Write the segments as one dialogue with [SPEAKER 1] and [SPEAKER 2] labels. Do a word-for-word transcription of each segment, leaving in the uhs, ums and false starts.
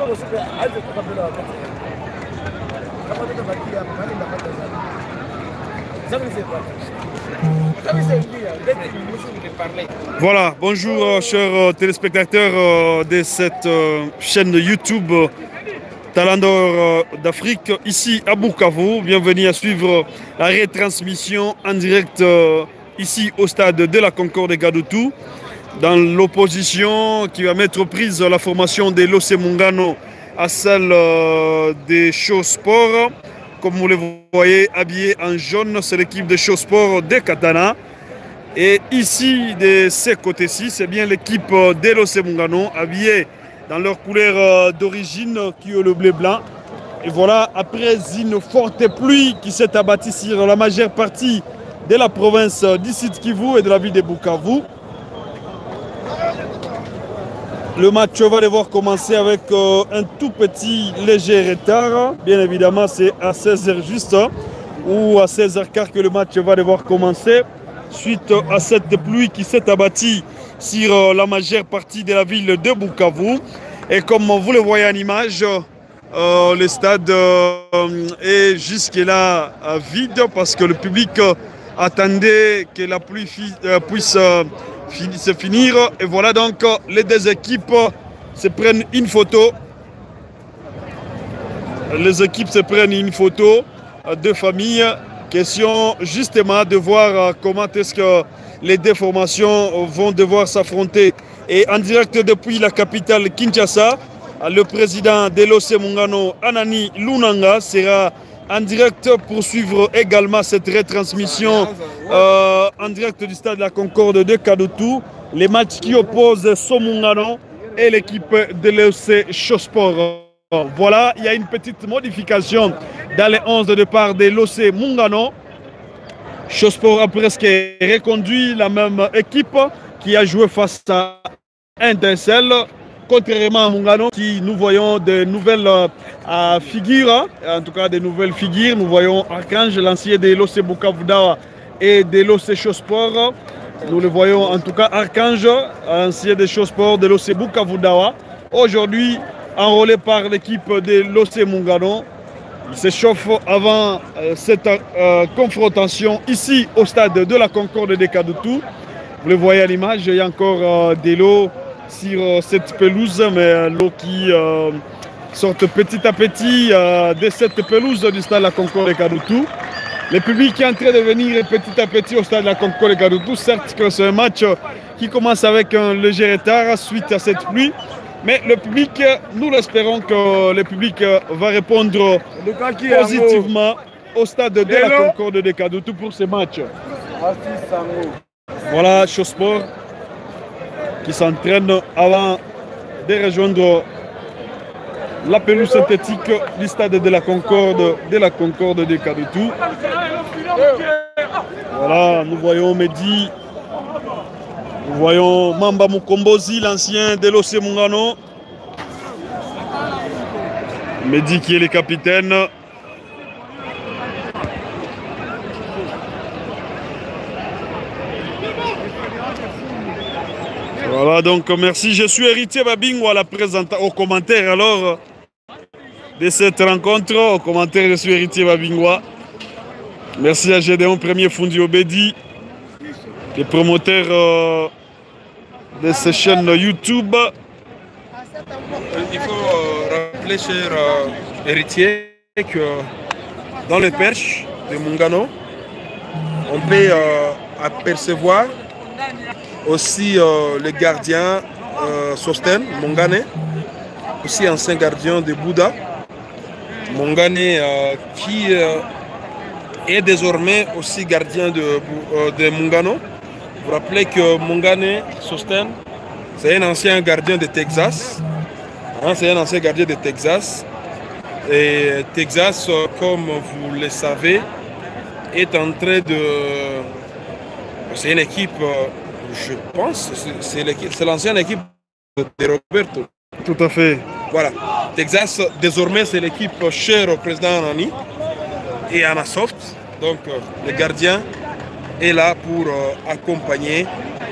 [SPEAKER 1] Voilà, bonjour euh, chers euh, téléspectateurs euh, de cette euh, chaîne YouTube euh, Talent d'Or euh, d'Afrique, ici à Bukavu. Bienvenue à suivre la retransmission en direct euh, ici au stade de la Concorde Gadutu, dans l'opposition qui va mettre prise la formation de l'O C Mungano à celle euh, des Show Sport. Comme vous le voyez, habillé en jaune, c'est l'équipe de Show Sport de Katana. Et ici, de ce côté-ci, c'est bien l'équipe de l'O C Mungano, habillée dans leur couleur d'origine, qui est le bleu blanc. Et voilà, après une forte pluie qui s'est abattue sur la majeure partie de la province d'ici de Kivu et de la ville de Bukavu, le match va devoir commencer avec euh, un tout petit léger retard. Bien évidemment, c'est à seize heures juste, ou à seize heures quinze que le match va devoir commencer, suite à cette pluie qui s'est abattue sur euh, la majeure partie de la ville de Bukavu. Et comme vous le voyez en image, euh, le stade euh, est jusque-là euh, vide parce que le public euh, attendait que la pluie euh, puisse euh, se finir. Et voilà donc les deux équipes se prennent une photo. Les équipes se prennent une photo de famille. Question justement de voir comment est-ce que les deux formations vont devoir s'affronter. Et en direct depuis la capitale Kinshasa, le président de l'O C Mungano, Anani Lunanga, sera en direct pour suivre également cette retransmission euh, en direct du stade de la Concorde de Kadutu. Les matchs qui opposent Somungano et l'équipe de l'O C Show Sport. Voilà, il y a une petite modification dans les onze de départ de l'O C Mungano. Show Sport a presque reconduit la même équipe qui a joué face à Intercell. Contrairement à Mungano, qui nous voyons de nouvelles euh, figures, en tout cas de nouvelles figures, nous voyons Archange, l'ancien de l'O C Bukavu Dawa et de l'O C Show Sport. Nous le voyons en tout cas Archange, ancien de Show Sport de l'O C Bukavu Dawa. Aujourd'hui enrôlé par l'équipe de l'O C Mungano. Il s'échauffe avant euh, cette euh, confrontation ici au stade de la Concorde de Kadutu. Vous le voyez à l'image, il y a encore euh, de l'eau sur euh, cette pelouse, mais euh, l'eau qui euh, sort petit à petit euh, de cette pelouse du stade de la Concorde de Kadutu. Le public est en train de venir petit à petit au stade de la Concorde de Kadutu. Certes que c'est un match qui commence avec un léger retard suite à cette pluie, mais le public, nous l'espérons que le public va répondre positivement au stade de la Concorde de Kadutu pour ce match. Voilà Show Sport qui s'entraîne avant de rejoindre la pelouse synthétique du stade de la Concorde de la Concorde de Kadutu. Voilà, nous voyons Mehdi, nous voyons Mamba Mukombozi, l'ancien de l'O C Mungano. Mehdi qui est le capitaine. Voilà, donc merci. Je suis Héritier Babingwa, la présentation au commentaire alors de cette rencontre. Au commentaire, je suis Héritier Babingwa. Merci à Gédéon Premier Fundi Obedi, les promoteurs euh, de ces chaînes YouTube.
[SPEAKER 2] Il faut euh, rappeler, cher euh, héritier, que dans les perches de Mungano, on peut euh, apercevoir aussi euh, le gardien euh, Sosten Mongane, aussi ancien gardien de Bouddha. Mongane euh, qui euh, est désormais aussi gardien de, euh, de Mungano. Vous vous rappelez que Mongane Sosten, c'est un ancien gardien de Texas. Hein, c'est un ancien gardien de Texas. Et Texas, euh, comme vous le savez, est en train de... C'est une équipe, euh, je pense, c'est l'ancienne équipe de Roberto.
[SPEAKER 1] Tout à fait.
[SPEAKER 2] Voilà. Texas, désormais, c'est l'équipe chère au président Anani et Anasoft. Donc, euh, le gardien est là pour euh, accompagner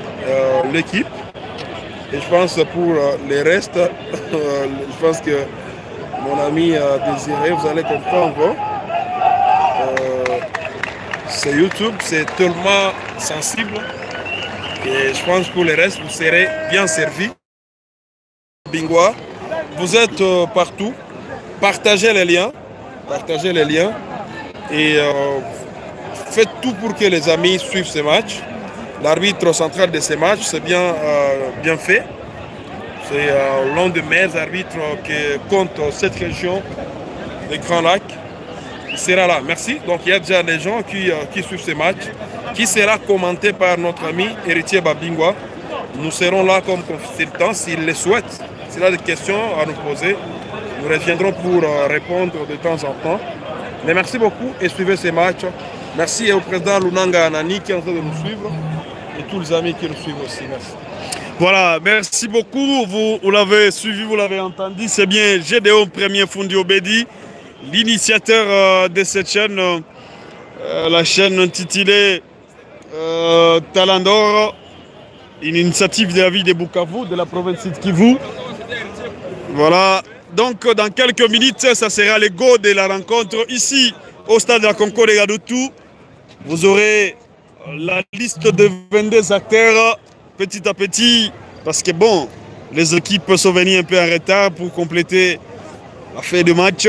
[SPEAKER 2] euh, l'équipe. Et je pense pour euh, les restes, euh, je pense que mon ami euh, Désiré, vous allez comprendre. Euh, c'est YouTube, c'est tellement sensible. Et je pense que pour le reste, vous serez bien servis. Bingwa, vous êtes euh, partout. Partagez les liens. Partagez les liens. Et euh, faites tout pour que les amis suivent ces matchs. L'arbitre central de ces matchs, c'est bien, euh, bien fait. C'est euh, l'un des meilleurs arbitres qui compte cette région des Grands Lacs. Il sera là. Merci. Donc il y a déjà des gens qui, euh, qui suivent ces matchs, qui sera commenté par notre ami Héritier Babingwa. Nous serons là comme consultants s'il le souhaite. S'il a des questions à nous poser, nous reviendrons pour euh, répondre de temps en temps. Mais merci beaucoup et suivez ces matchs. Merci au président Lunanga Anani qui est en train de nous suivre et tous les amis qui nous suivent aussi. Merci.
[SPEAKER 1] Voilà, merci beaucoup. Vous, vous l'avez suivi, vous l'avez entendu. C'est bien Gédéon Premier Fundi Obedi, l'initiateur euh, de cette chaîne, euh, la chaîne intitulée euh, Talent d'Or, une initiative de la ville de Bukavu, de la province de Kivu. Voilà, donc dans quelques minutes, ça sera le go de la rencontre ici au stade de la Concorde de Gadoutou. Vous aurez la liste de vingt-deux acteurs petit à petit, parce que bon, les équipes sont venues un peu en retard pour compléter la fin de match.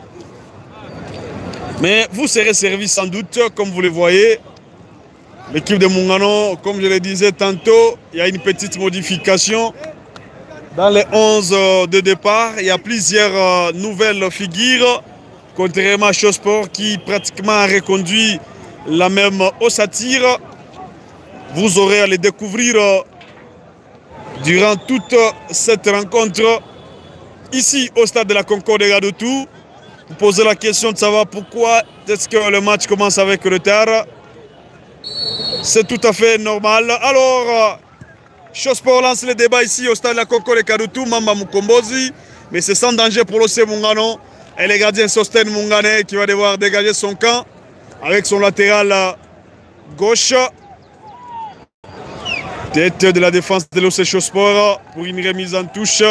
[SPEAKER 1] Mais vous serez servi sans doute, comme vous le voyez. L'équipe de Mungano, comme je le disais tantôt, il y a une petite modification. Dans les onze de départ, il y a plusieurs nouvelles figures, contrairement à Chosport qui pratiquement a reconduit la même ossature. Vous aurez à les découvrir durant toute cette rencontre ici au stade de la Concorde de Gadoutou. Vous posez la question de savoir pourquoi est-ce que le match commence avec retard. C'est tout à fait normal. Alors, Chosport lance le débat ici au stade de la Concorde de Gadoutou, Mamba Mukombozi, mais c'est sans danger pour l'O C Mungano. Et le gardien Sosten Mungane qui va devoir dégager son camp avec son latéral gauche. Tête de la défense de l'O C Chosport pour une remise en touche.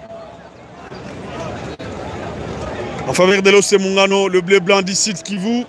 [SPEAKER 1] En faveur de l'O C Mungano, le bleu-blanc d'ici Kivu.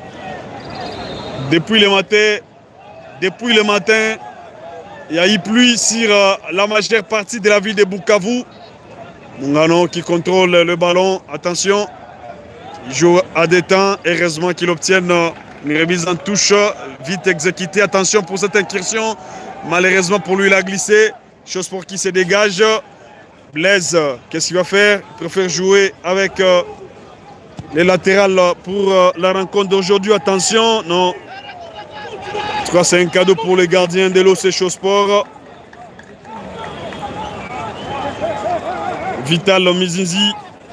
[SPEAKER 1] Depuis le matin, depuis le matin, il y a eu pluie sur la majeure partie de la ville de Bukavu. Mungano qui contrôle le ballon. Attention, il joue à des temps. Heureusement qu'il obtienne une remise en touche vite exécutée. Attention pour cette incursion. Malheureusement pour lui, il a glissé. Chose pour qui se dégage. Blaise, qu'est-ce qu'il va faire? Il préfère jouer avec euh, les latérales pour euh, la rencontre d'aujourd'hui. Attention, non. En tout cas, c'est un cadeau pour les gardiens de l'O C Chosport. Vital Mizinzi.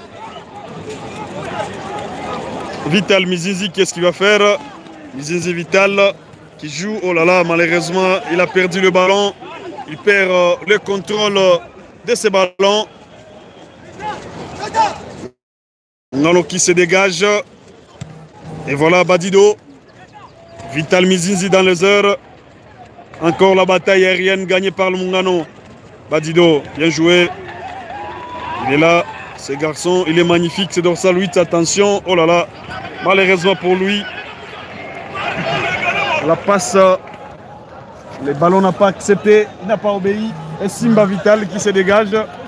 [SPEAKER 1] Vital Mizinzi, qu'est-ce qu'il va faire? Mizinzi Vital qui joue. Oh là là, malheureusement, il a perdu le ballon. Il perd euh, le contrôle de ce ballon. Nalo qui se dégage. Et voilà Badido. Vital Mizinzi dans les heures. Encore la bataille aérienne gagnée par le Mungano. Badido, bien joué. Il est là. Ce garçon, il est magnifique. C'est dorsal huit. Attention. Oh là là. Malheureusement pour lui. La passe. Le ballon n'a pas accepté. Il n'a pas obéi. Et Simba Vital qui se dégage.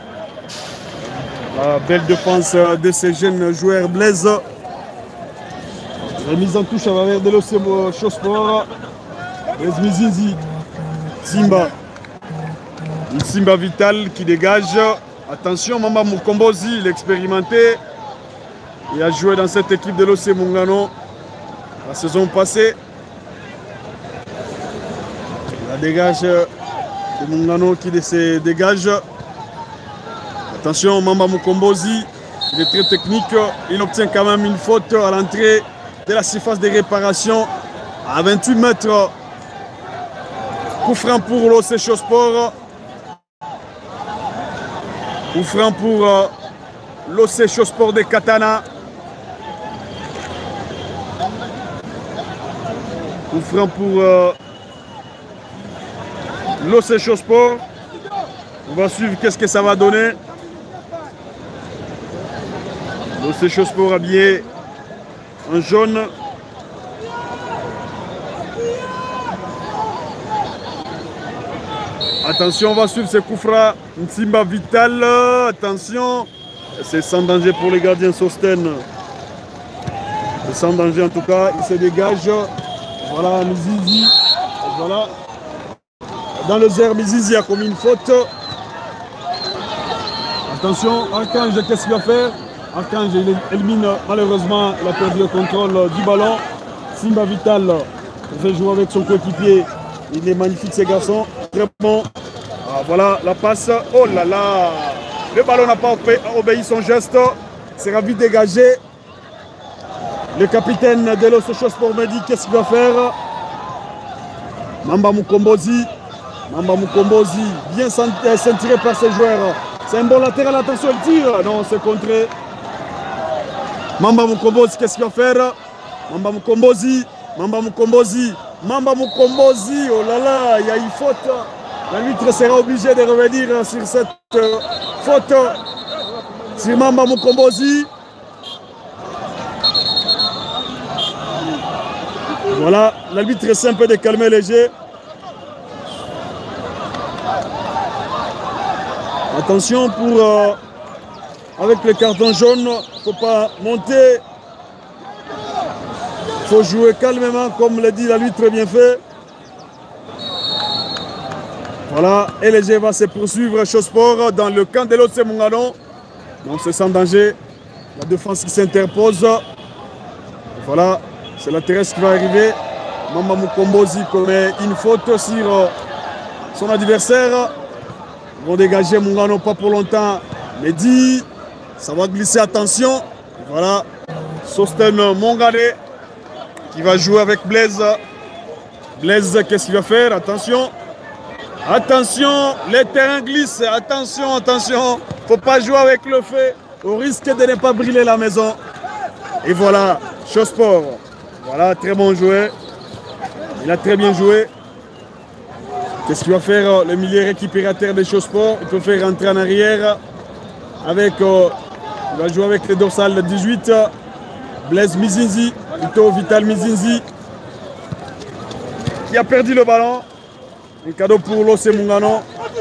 [SPEAKER 1] La belle défense de ces jeunes joueurs Blaise. Remise en touche à travers de l'O C Chosport. Blaise Mizinzi. Simba. Simba Vital qui dégage. Attention, Mamba Mukombozi, l'expérimenté. Il a joué dans cette équipe de l'O C Mungano la saison passée. La dégage de Mungano qui se dégage. Attention, Mamba Mukombozi, il est très technique. Il obtient quand même une faute à l'entrée de la surface de réparation à vingt-huit mètres. Coup franc pour l'O C Chosport. Coup franc pour euh, l'O C Chosport de Katana. Coup franc pour euh, l'O C Chosport. On va suivre qu'est-ce que ça va donner. L'O C Sport habillé en jaune. Attention, on va suivre ce coup franc. Nsimba Vital. Attention. C'est sans danger pour les gardiens Sosten. C'est sans danger en tout cas. Il se dégage. Voilà, Mizizi. Voilà. Dans le zère, Mizizi a commis une faute. Attention, Archange, qu'est-ce qu'il va faire? Archange, il élimine malheureusement, il a perdu le contrôle du ballon. Simba Vital fait jouer avec son coéquipier. Il est magnifique, ces garçons. Très bon. Ah, voilà la passe. Oh là là. Le ballon n'a pas obéi son geste. C'est ravi dégagé. Le capitaine de l'O C Sport me dit qu'est-ce qu'il va faire. Mamba Mukombozi. Mamba Mukombozi, bien ceinturé par ses joueurs. C'est un bon latéral, attention, il tire. Non, c'est contré. Mamba Mukombozi, qu'est-ce qu'il va faire? Mamba Mukombozi. Mamba Mukombozi. Mamba Mukombozi. Oh là là, il y a une faute. L'arbitre sera obligé de revenir sur cette euh, faute. Sur Mamba Mukombozi. Voilà, l'arbitre essaie un peu de calmer les jeux. Attention pour euh, avec le carton jaune, il ne faut pas monter. Il faut jouer calmement, comme l'a dit l'arbitre bien fait. Voilà, et le jeu va se poursuivre Sport dans le camp de l'O C Mungano. Donc c'est sans danger. La défense qui s'interpose. Voilà. C'est la terrestre qui va arriver. Mamba Mukombozi commet une faute sur euh, son adversaire. Ils vont dégager Mungano pas pour longtemps. Mehdi, ça va glisser, attention. Voilà. Sosten Mongane qui va jouer avec Blaise. Blaise, qu'est-ce qu'il va faire? Attention. Attention, les terrains glissent. Attention, attention. Il ne faut pas jouer avec le feu. Au risque de ne pas brûler la maison. Et voilà, Sport. Voilà, très bon joueur. Il a très bien joué. Qu'est-ce qu'il va faire le milieu récupérateur des Sport? Il peut faire rentrer en arrière. Avec, euh, il va jouer avec les dorsales dix-huit. Blaise Mizinzi, plutôt Vital Mizinzi. Qui a perdu le ballon. Un cadeau pour l'O C Mungano.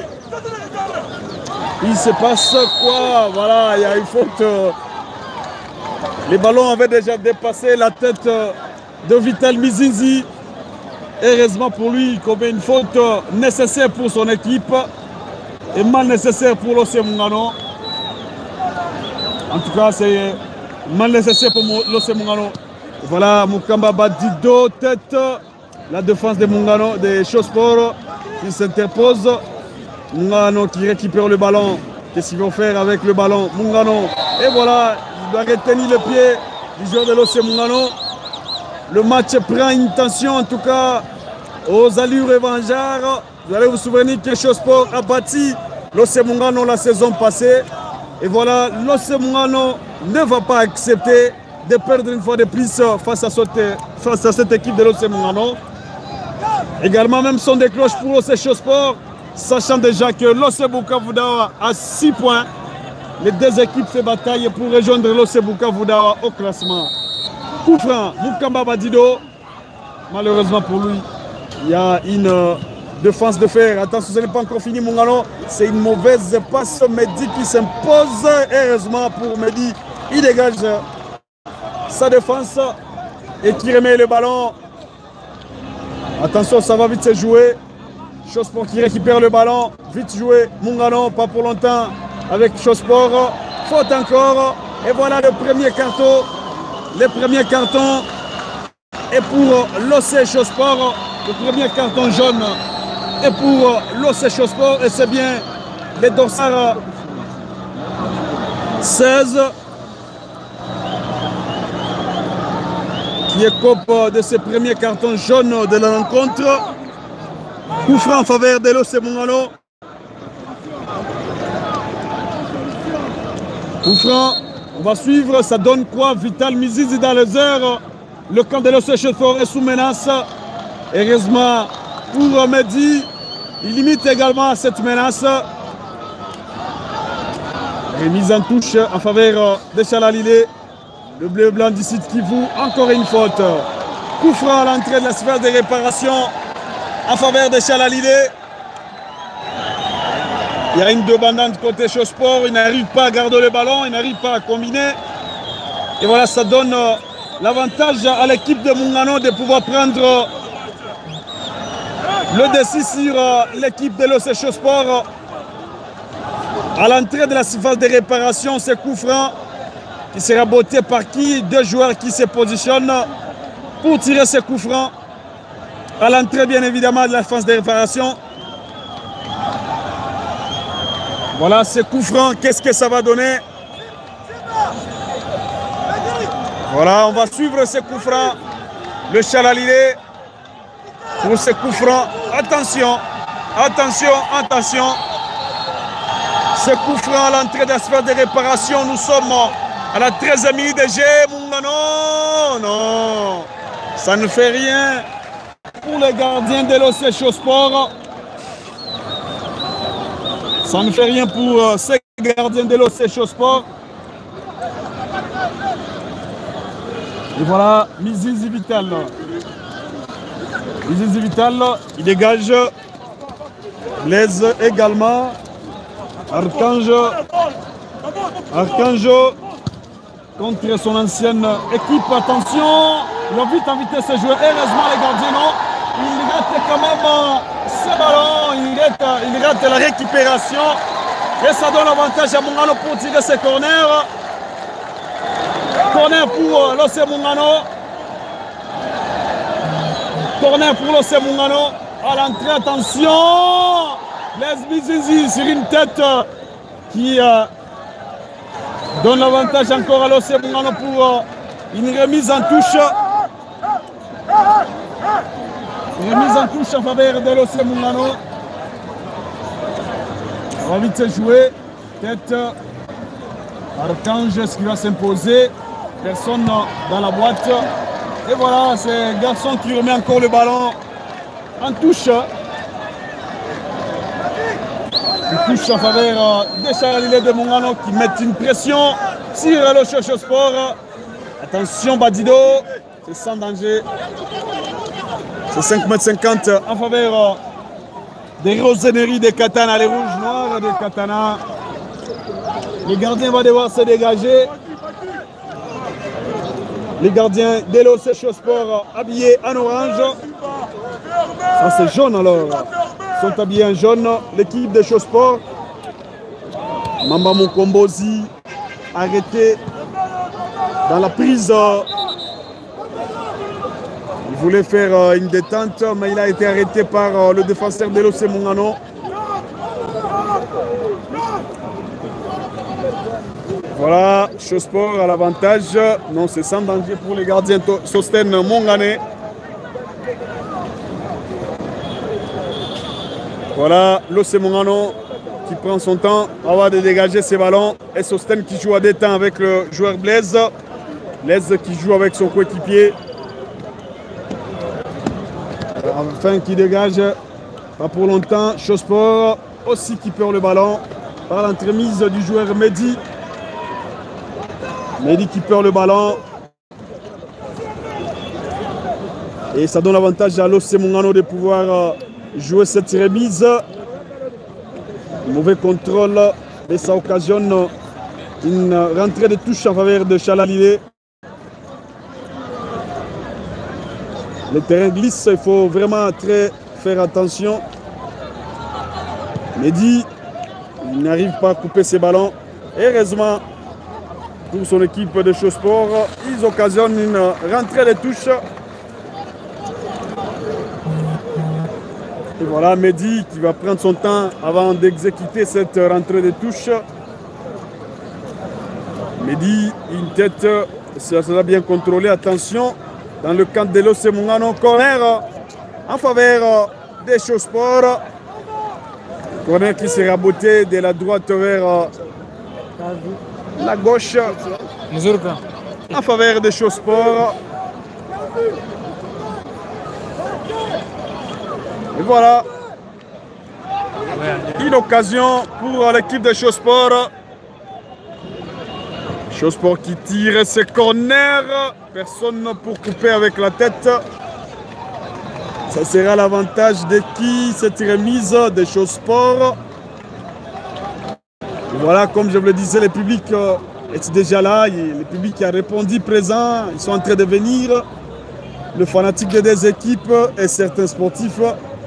[SPEAKER 1] Il se passe quoi? Voilà, il y a une faute. Les ballons avaient déjà dépassé la tête de Vital Mizinzi. Heureusement pour lui, il commet une faute nécessaire pour son équipe et mal nécessaire pour l'O C Mungano. En tout cas, c'est mal nécessaire pour l'O C Mungano. Voilà, Mukamba Badido, tête. La défense de Mungano, des Sport qui s'interpose. Mungano qui récupère le ballon. Qu'est-ce qu'ils vont faire avec le ballon? Mungano. Et voilà, il doit retenir le pied du joueur de l'O C Mungano. Le match prend une tension, en tout cas, aux allures revanchards. Vous allez vous souvenir que Sport a battu l'O C Mungano la saison passée. Et voilà, l'O C Mungano ne va pas accepter de perdre une fois de plus face à cette, face à cette équipe de l'O C Mungano. Également, même son décroche pour l'O C Sport, sachant déjà que l'O C Bukavu Dawa a six points. Les deux équipes se bataillent pour rejoindre l'O C Bukavu Dawa au classement. Coup franc, Mukamba Badido. Malheureusement pour lui, il y a une euh, défense de fer. Attention, ce n'est pas encore fini, Mungano. C'est une mauvaise passe. Mehdi qui s'impose. Heureusement pour Mehdi, il dégage sa défense et qui remet le ballon. Attention, ça va vite se jouer. Sport qui récupère le ballon. Vite joué. Mungano, pas pour longtemps avec Sport. Faute encore. Et voilà le premier carton. Le premier carton est pour l'O C Sport. Le premier carton jaune est pour l'O C Sport. Et c'est bien les dorsales seize qui écope de ce premier carton jaune de la rencontre. Coup franc en faveur de l'O C Mungano. Coup franc, on va suivre, ça donne quoi? Vital Mizizi dans les airs. Le camp de l'O C Sport est sous menace. Heureusement pour Mehdi, il limite également cette menace. Remise en touche en faveur de Chalalilé. Le bleu blanc du site Kivu. Encore une faute. Coup franc à l'entrée de la sphère de réparation en faveur de Chalalilé. Il y a une demandante côté Chausport. Il n'arrive pas à garder le ballon. Il n'arrive pas à combiner. Et voilà, ça donne l'avantage à l'équipe de Mungano de pouvoir prendre le dessus sur l'équipe de l'O C Chausport. À l'entrée de la surface de réparation, c'est coup franc qui sera botté par qui? Deux joueurs qui se positionnent pour tirer ce coup franc. À l'entrée, bien évidemment, de la surface de réparation. Voilà, ce coup franc, qu'est-ce que ça va donner? Voilà, on va suivre ce coup franc. Le Chalalilé pour ce coup franc. Attention, attention, attention. Ce coup franc à l'entrée de la sphère de réparation. Nous sommes à la treizième minute de jeu. Non, non, ça ne fait rien pour les gardiens de l'O C Chausport. Ça ne fait rien pour ces gardiens de l'O C Chausport. Et voilà, Mizizi Vital. Mizizi Vital, il dégage. Blaise également. Archange. Archange contre son ancienne équipe. Attention, il a vite invité ce joueur. Heureusement, les gardiens, non. Il rate quand même ce ballon. Il rate, il rate la récupération. Et ça donne l'avantage à Mungano pour tirer ses corners. Corner pour l'O C Mungano. Corner pour l'O C Mungano. À l'entrée, attention. Les Mizizi sur une tête qui euh, donne l'avantage encore à l'O C Mungano pour euh, une remise en touche. Une remise en touche en faveur de l'O C Mungano. On va vite se jouer. Tête. Archange, ce qui va s'imposer. Personne dans la boîte. Et voilà, c'est Garçon qui remet encore le ballon en touche. Une touche en faveur des Chalalilé de Mungano qui mettent une pression sur le Chausport. Attention Badido, c'est sans danger. C'est cinq mètres cinquante en faveur des rosenneries des Katana, les rouges noirs des Katana. Les gardiens vont devoir se dégager. Les gardiens de l'O C Chausport habillés en orange. Ça c'est jaune alors. Ils sont habillés en jaune. L'équipe de Chausport. Mamba Mokombozi arrêté dans la prise. Il voulait faire une détente, mais il a été arrêté par le défenseur de l'O C Mungano. Voilà, Chausport à l'avantage. Non, c'est sans danger pour les gardiens Sosten Monganais. Voilà, l'O C Mungano qui prend son temps avant de dégager ses ballons. Et Sosten qui joue à des temps avec le joueur Blaise. Blaise qui joue avec son coéquipier. Enfin qui dégage, pas pour longtemps. Chausport aussi qui perd le ballon par l'entremise du joueur Mehdi. Mehdi qui perd le ballon. Et ça donne l'avantage à l'O C Mungano de pouvoir jouer cette remise. Mauvais contrôle, mais ça occasionne une rentrée de touche en faveur de Chalalilé. Le terrain glisse, il faut vraiment très faire attention. Mehdi, il n'arrive pas à couper ses ballons. Heureusement, pour son équipe de Chausport, ils occasionnent une rentrée de touche. Et voilà Mehdi qui va prendre son temps avant d'exécuter cette rentrée de touche. Mehdi, une tête, ça sera bien contrôlé. Attention, dans le camp de l'O C Mungano, corner en faveur des Chausport. Corner qui sera botté de la droite vers la gauche en faveur des Chausport. Et voilà, une occasion pour l'équipe de Chausport Chausport qui tire ses corners. Personne pour couper avec la tête. Ça sera l'avantage de qui cette remise de Chausport. Voilà, comme je vous le disais, le public est déjà là. Le public a répondu présent. Ils sont en train de venir. Le fanatique des deux équipes et certains sportifs.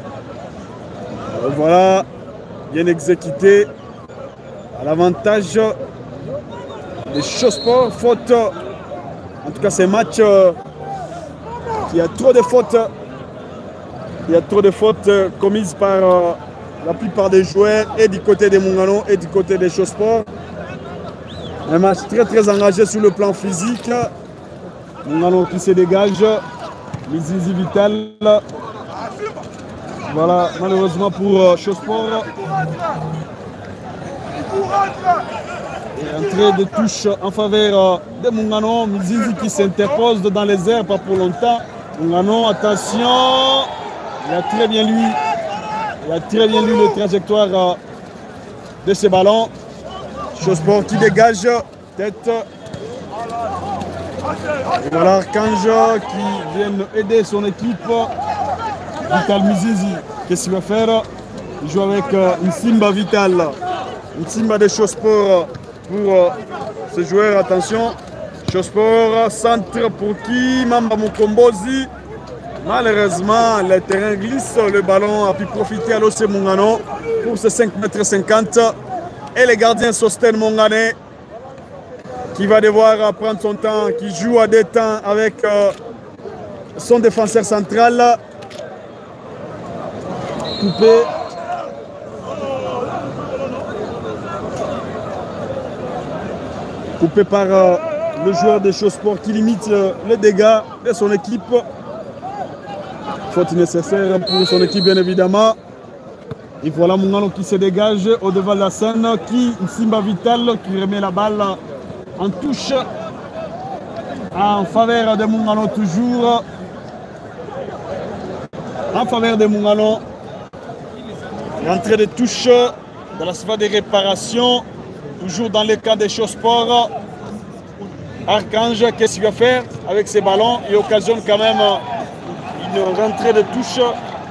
[SPEAKER 1] Voilà, bien exécuté. À l'avantage des Chausport. Faute. En tout cas, c'est un match qui a trop de fautes. Il y a trop de fautes commises par euh, la plupart des joueurs et du côté des Mungano et du côté des Chausport. Un match très très engagé sur le plan physique. Mungano qui se dégage. Mizizi Vital. Voilà, malheureusement pour euh, Chausport. Et entrée de touche en faveur euh, de Mungano. Mizizi qui s'interpose dans les airs, pas pour longtemps. Mungano, attention. Il a très bien lu, il a très bien lu le trajectoire euh, de ce ballon. Chausport qui dégage, tête. Et voilà Archange qui vient aider son équipe. Vital Mizizi, qu'est-ce qu'il va faire? Il joue avec euh, une Simba Vital. Une Simba de Chausport pour euh, ce joueur. Attention, Chausport, centre pour qui? Mamba Mukombozi. Malheureusement, le terrain glisse, le ballon a pu profiter à l'O C Mungano pour ce cinq mètres cinquante. Et le gardien Sosten Monganais qui va devoir prendre son temps, qui joue à deux temps avec euh, son défenseur central. Coupé. Coupé par euh, le joueur des Chausport qui limite euh, les dégâts de son équipe. Faute nécessaire pour son équipe, bien évidemment. Et voilà Mungano qui se dégage au devant de la scène. Qui, Simba Vital, qui remet la balle en touche. En faveur de Mungano, toujours. En faveur de Mungano. L'entrée de touche dans la sphère de réparation. Toujours dans le cas des Chausport. Archange, qu'est-ce qu'il va faire avec ces ballons? Il occasionne quand même une rentrée de touche.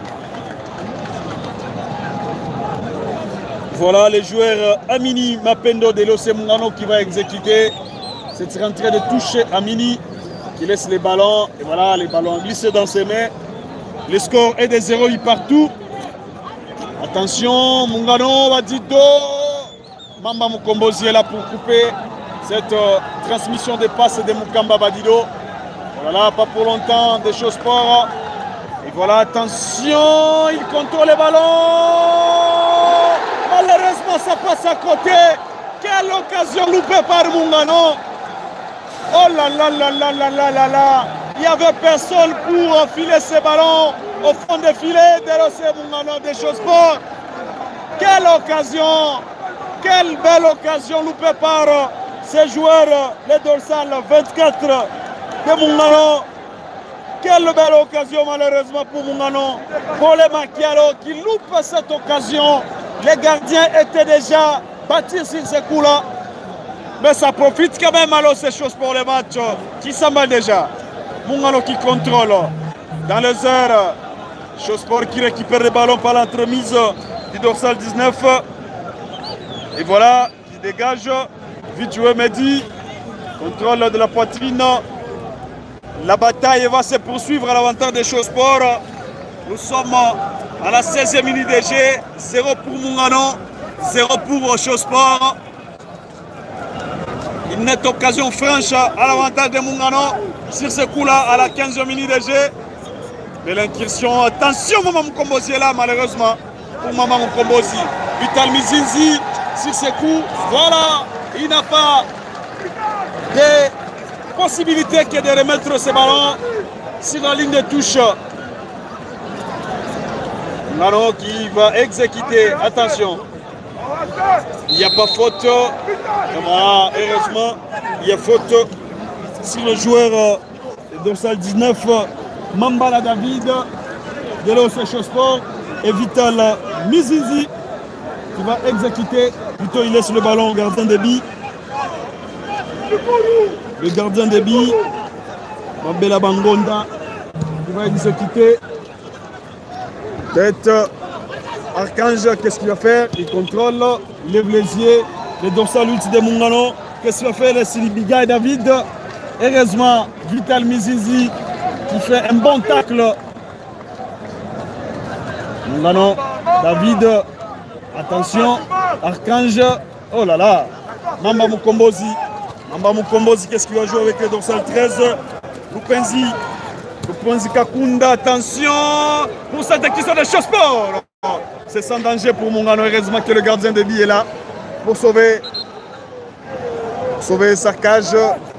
[SPEAKER 1] Voilà les joueurs Amini Mapendo de l'O C Mungano qui va exécuter cette rentrée de touche. Amini qui laisse les ballons. Et voilà, les ballons glissent dans ses mains. Le score est de zéro partout. Attention, Mungano va dire Mamba Mukombozi est là pour couper cette euh, transmission de passes de Mukamba Badido. Voilà, pas pour longtemps, des Chausport. Et voilà, attention, il contrôle le ballon. Malheureusement, ça passe à côté. Quelle occasion loupée par Mungano. Oh là là là là là là là là. Il n'y avait personne pour filer ce ballon au fond des filets de l'O C Mungano des Chausport. Quelle occasion. Quelle belle occasion loupée par ces joueurs, les dorsales vingt-quatre de Mungano. Quelle belle occasion malheureusement pour Mungano. Pour les Macchiaro qui loupe cette occasion. Les gardiens étaient déjà bâtis sur ce coup-là. Mais ça profite quand même alors ces choses pour les matchs qui s'emballent déjà. Mungano qui contrôle dans les airs. Chausport qui récupère le ballon par l'entremise du dorsal dix-neuf. Et voilà, qui dégage. Vite joué Mehdi. Contrôle de la poitrine. La bataille va se poursuivre à l'avantage des Chausport. Nous sommes à la seizième minute de jeu. zéro pour Mungano, zéro pour Chausport. Une nette occasion franche à l'avantage de Mungano. Sur ce coup-là, à la quinzième minute de jeu. Mais l'incursion, attention, Mamba Mukombozi est là, malheureusement. Pour Mamba Mukombozi. Vital Mizizi, sur ce coup, voilà, il n'a pas de possibilité que de remettre ce ballon sur la ligne de touche. Mungano qui va exécuter, attention. Il n'y a pas faute. Voilà, heureusement, il y a faute sur le joueur dorsal dix-neuf, Mambala David de l'O C Chausport et Vital Mizizi qui va exécuter. Plutôt il laisse le ballon au gardien de but. Le gardien de but, Mabela Bangonda, qui va se quitter. Tête, Archange, qu'est-ce qu'il va faire? Il contrôle, il lève les yeux, le dorsal ulti de Mungano. Qu'est-ce qu'il va faire? Silibiga et David. Heureusement, Vital Mizizi qui fait un bon tacle. Mungano, David, attention, Archange, oh là là, Mamba Mukombozi. Mamba Mukombozi, qu'est-ce qu'il va jouer avec le dorsal treize? Lupenzi, Lupenzi Kakunda, attention pour cette acquisition de Chosport. C'est sans danger pour Mungano, heureusement que le gardien de but est là pour sauver, sauver sa cage.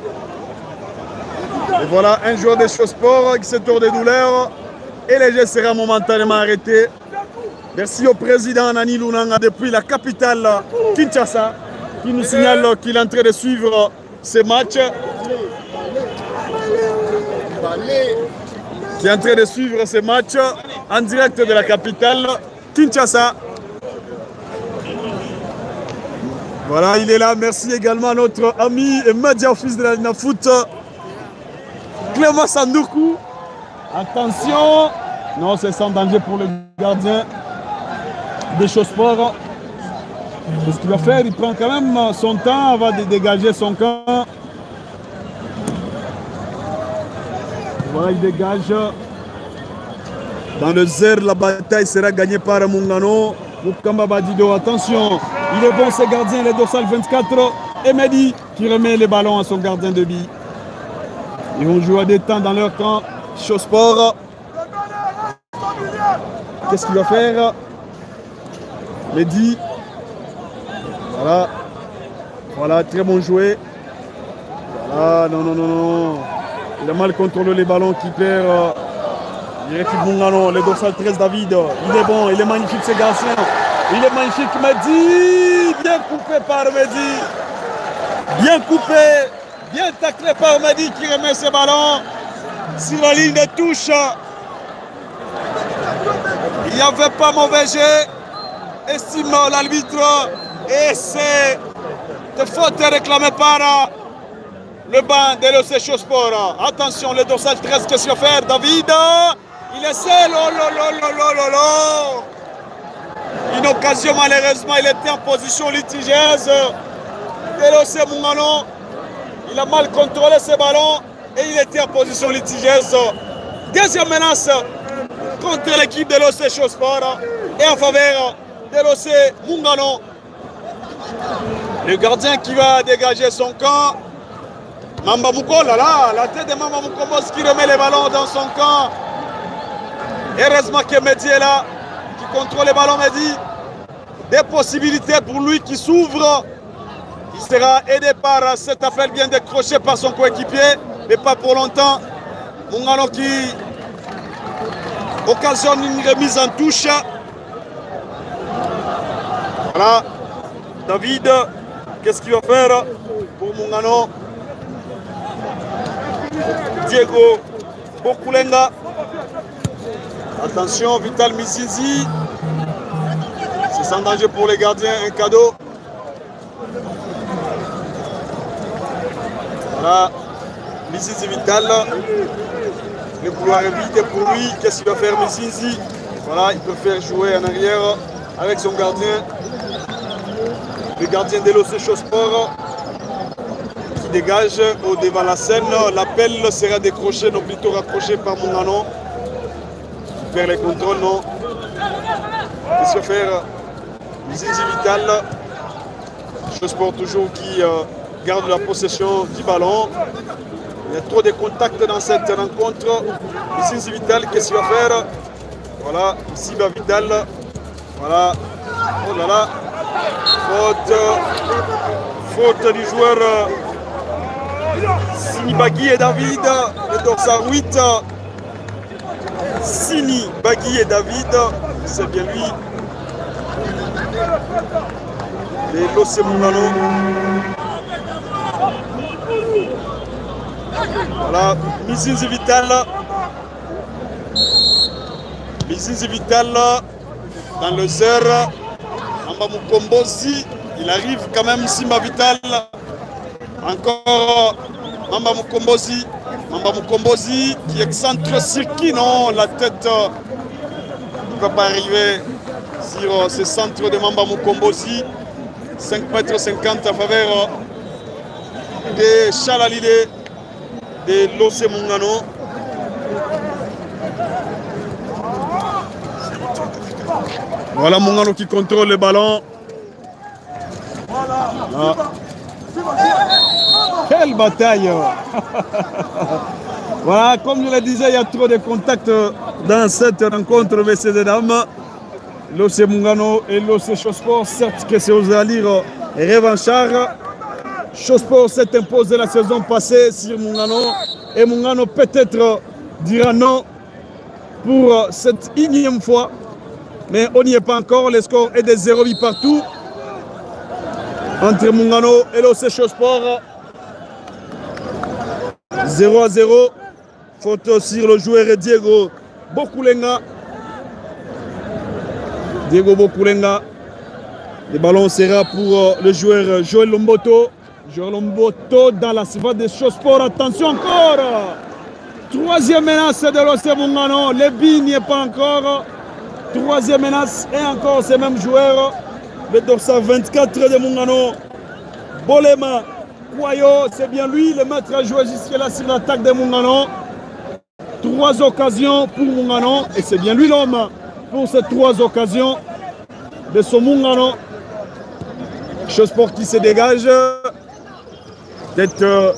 [SPEAKER 1] Et voilà, un joueur de Chosport qui se tourne de douleur et le jeu sera momentanément arrêté. Merci au président Nani Lunanga depuis la capitale Kinshasa qui nous signale qu'il est en train de suivre ce match. Qui est en train de suivre ce match en direct de la capitale Kinshasa. Voilà, il est là. Merci également à notre ami et média office de la Lina Foot, Clément Sandoukou. Attention. Non, c'est sans danger pour le gardien des Chosport. C'est ce qu'il va faire. Il prend quand même son temps avant de dégager son camp. Voilà, il dégage. Dans le zère, la bataille sera gagnée par Mungano. Mukamba Badido, attention. Il est bon, ce gardien, le dorsal vingt-quatre. Et Mehdi qui remet les ballons à son gardien de but. Ils vont jouer à des temps dans leur camp. Chosport. Qu'est-ce qu'il va faire? Mehdi. Voilà. Voilà, très bon jouet. Voilà, non, non, non, non. Il a mal contrôlé les ballons qui perd. Euh, il récupère Mungano, le dorsal treize David. Il est bon, il est magnifique ce gardien. Il est magnifique, Mehdi. Bien coupé par Mehdi. Bien coupé. Bien taclé par Mehdi qui remet ses ballons sur la ligne de touche. Il n'y avait pas mauvais jet. Estime l'arbitre. Et c'est de faute réclamée par le banc de l'O C Chosport. Attention, le dorsal treize, qu'est-ce qu'il va faire? David, il est seul. Oh, lo, lo, lo, lo, lo, lo. Une occasion, malheureusement, il était en position litigieuse. De l'O C Mungano, il a mal contrôlé ses ballons et il était en position litigieuse. Deuxième menace contre l'équipe de l'O C Chosport et en faveur de l'O C Mungano. Le gardien qui va dégager son camp. Mamba Muko, là, là, la tête de Mamba Mukombozi qui remet les ballons dans son camp. Heureusement que Mehdi est là, qui contrôle les ballons, Mehdi. Des possibilités pour lui qui s'ouvre. Il sera aidé par cette affaire bien décrochée par son coéquipier, mais pas pour longtemps. Mungano qui occasionne une remise en touche. Voilà. David, qu'est-ce qu'il va faire pour Mungano? Diego Bokulenga. Attention, Vital Mizizi. C'est sans danger pour les gardiens, un cadeau. Voilà, Mizizi Vital. Le couloir est vide pour lui. Qu'est-ce qu'il va faire Mizizi? Voilà, il peut faire jouer en arrière avec son gardien. Le gardien de l'O C Chosport qui dégage au devant la scène. L'appel sera décroché, non plutôt rapproché par Mungano. Faire les contrôles, non. Qu'est-ce qu'il va faire Mizizi Vital. Chosport toujours qui euh, garde la possession du ballon. Il y a trop de contacts dans cette rencontre. Mizizi Vital, qu'est-ce qu'il va faire? Voilà, Siba Vital. Voilà. Oh là là. Faute, faute du joueur Sini Bagui et David, le dorsal huit. Sini Bagui et David, c'est bien lui. Et l'O C Mungano. Voilà, Mizizi Vital. Mizizi Vital dans le zère. Mamba Mukombozi, il arrive quand même, Simba Vital. Encore Mamba Mukombozi. Mamba Mukombozi qui excentre Sirki, non, la tête ne peut pas arriver sur ce centre de Mamba Mukombozi. cinq mètres cinquante en faveur de Chalalide de l'O C Mungano. Voilà Mungano qui contrôle le ballon. Voilà. Quelle bataille! Voilà, comme je le disais, il y a trop de contacts dans cette rencontre, messieurs et dames. L'O C Mungano et l'O C Chosport, certes que c'est aux allures revanchards. Chosport s'est imposé la saison passée sur Mungano et Mungano peut-être dira non pour cette énième fois. Mais on n'y est pas encore, le score est de zéro huit partout entre Mungano et l'O C Chosport. zéro à zéro. Faute sur le joueur Diego Bokulenga. Diego Bokulenga. Le ballon sera pour le joueur Joël Lomboto. Joël Lomboto dans la surface de Chosport. Attention encore. Troisième menace de l'O C Mungano. Le but n'y est pas encore. Troisième menace et encore ces mêmes joueurs. Le dorsal vingt-quatre de Mungano. Bolema Kwayo, c'est bien lui le maître à jouer jusque-là sur l'attaque de Mungano. Trois occasions pour Mungano et c'est bien lui l'homme pour ces trois occasions de ce Mungano. Chosport qui se dégage. Tête euh,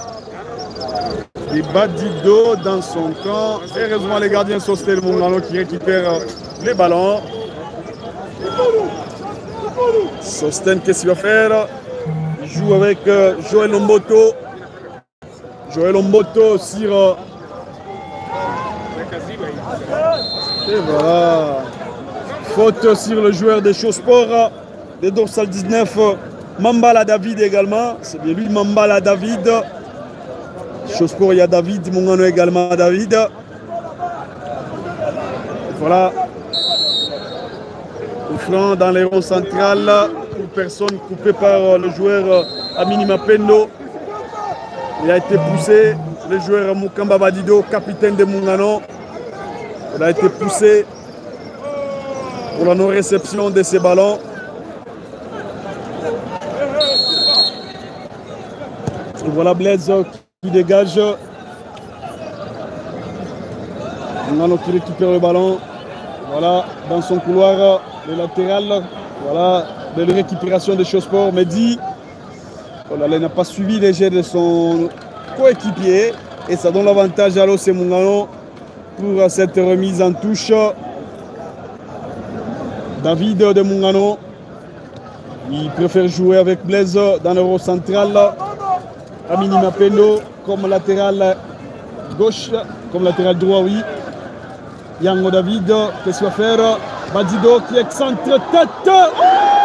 [SPEAKER 1] de Badido dans son camp. Heureusement les gardiens sont le Mungano qui récupère euh, les ballons. Sosten, qu'est-ce qu'il va faire? Il joue avec euh, Joël Lomboto. Joël Lomboto sur... Euh... Et voilà. Faute sur le joueur de Chosport. De dorsal dix-neuf. Mambala David également. C'est bien lui, Mambala David. Chosport, il y a David. Mungano également David. Et voilà. Le franc dans les ronds centrales. Une personne coupée par le joueur Amini Mapendo. Il a été poussé. Le joueur Mukamba Badido, capitaine de Mungano. Il a été poussé pour la non-réception de ces ballons. Et voilà Blaise qui dégage. Mungano qui récupère le ballon. Voilà, dans son couloir, le latéral. Voilà, de la récupération de Chosport. Mehdi, oh là, il n'a pas suivi les jets de son coéquipier. Et ça donne l'avantage à l'O C Mungano pour cette remise en touche. David de Mungano. Il préfère jouer avec Blaise dans le rôle central. Amini Mapendo comme latéral gauche, comme latéral droit, oui. Yango David, qu'est-ce qu'il va faire? Badido qui excentre tête. Oh,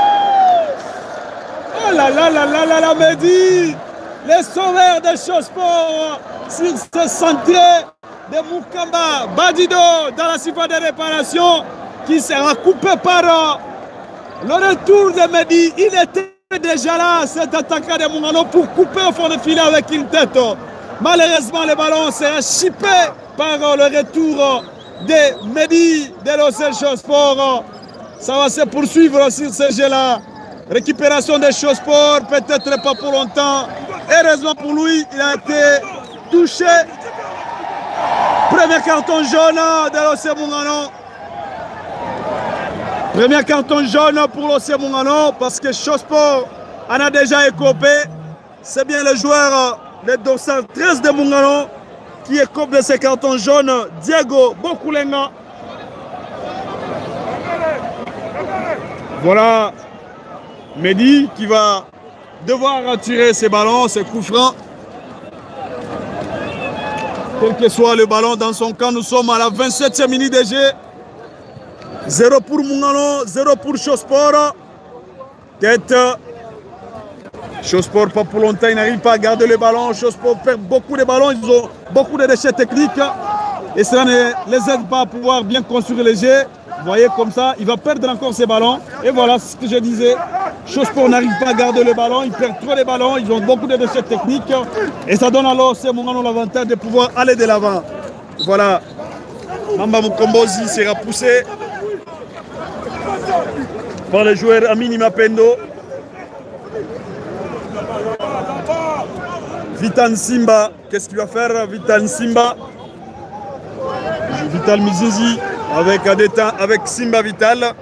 [SPEAKER 1] oh là là là là là là, Mehdi. Les sauveurs de Chosport sur ce centré de Mukamba Badido dans la surface de réparation qui sera coupé par le retour de Mehdi. Il était déjà là, cet attaquant de Mungano, pour couper au fond de filet avec une tête. Malheureusement, le ballon sera chippé par le retour de Mehdi de l'O C Chosport. Ça va se poursuivre sur ce jeu-là. Récupération de Chosport, peut-être pas pour longtemps. Heureusement pour lui, il a été touché. Premier carton jaune de l'O C Mungano. Premier carton jaune pour l'O C Mungano parce que Chosport en a déjà écopé. C'est bien le joueur, le dorsal treize de Mungano, qui écope de ces cartons jaunes, Diego Bokulenga. Voilà Mehdi qui va devoir tirer ses ballons, ses coups francs. Quel que soit le ballon dans son camp, nous sommes à la vingt-septième minute de jeu. zéro pour Mungano, zéro pour Chosport. Tête. Chosport, pas pour longtemps, il n'arrive pas à garder le ballon. Chosport perd beaucoup de ballons, ils ont beaucoup de déchets techniques. Et cela ne les aide pas à pouvoir bien construire les jeux. Vous voyez comme ça, il va perdre encore ses ballons. Et voilà ce que je disais. Chossport n'arrive pas à garder le ballon, ils perdent trop les ballons, ils ont beaucoup de déchets techniques. Et ça donne alors ces moments l'avantage de pouvoir aller de l'avant. Voilà. Mamba Mukombozi sera poussé par le joueur Amini Mapendo. Vital Simba, qu'est-ce qu'il va faire? Vital Simba. Vital Mizizi avec Adeta, avec Simba Vital.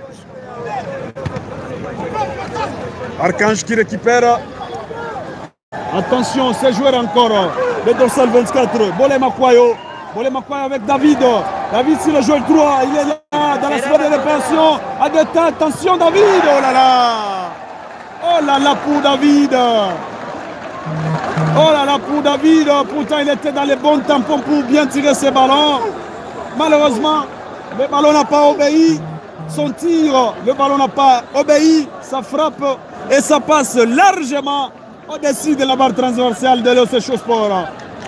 [SPEAKER 1] Archange qui récupère. Attention, c'est joueur encore. Le dorsal vingt-quatre. Bolé Makwayo. Bolé Makwayo avec David. David sur le joueur droit. Il est là dans la sphère de réparation. Adeta, attention David. Oh là là. Oh là là pour David. Oh là là pour David. Pourtant il était dans les bons tampons pour bien tirer ses ballons. Malheureusement, le ballon n'a pas obéi. Son tir, le ballon n'a pas obéi. Ça frappe et ça passe largement au-dessus de la barre transversale de l'O C Chossport.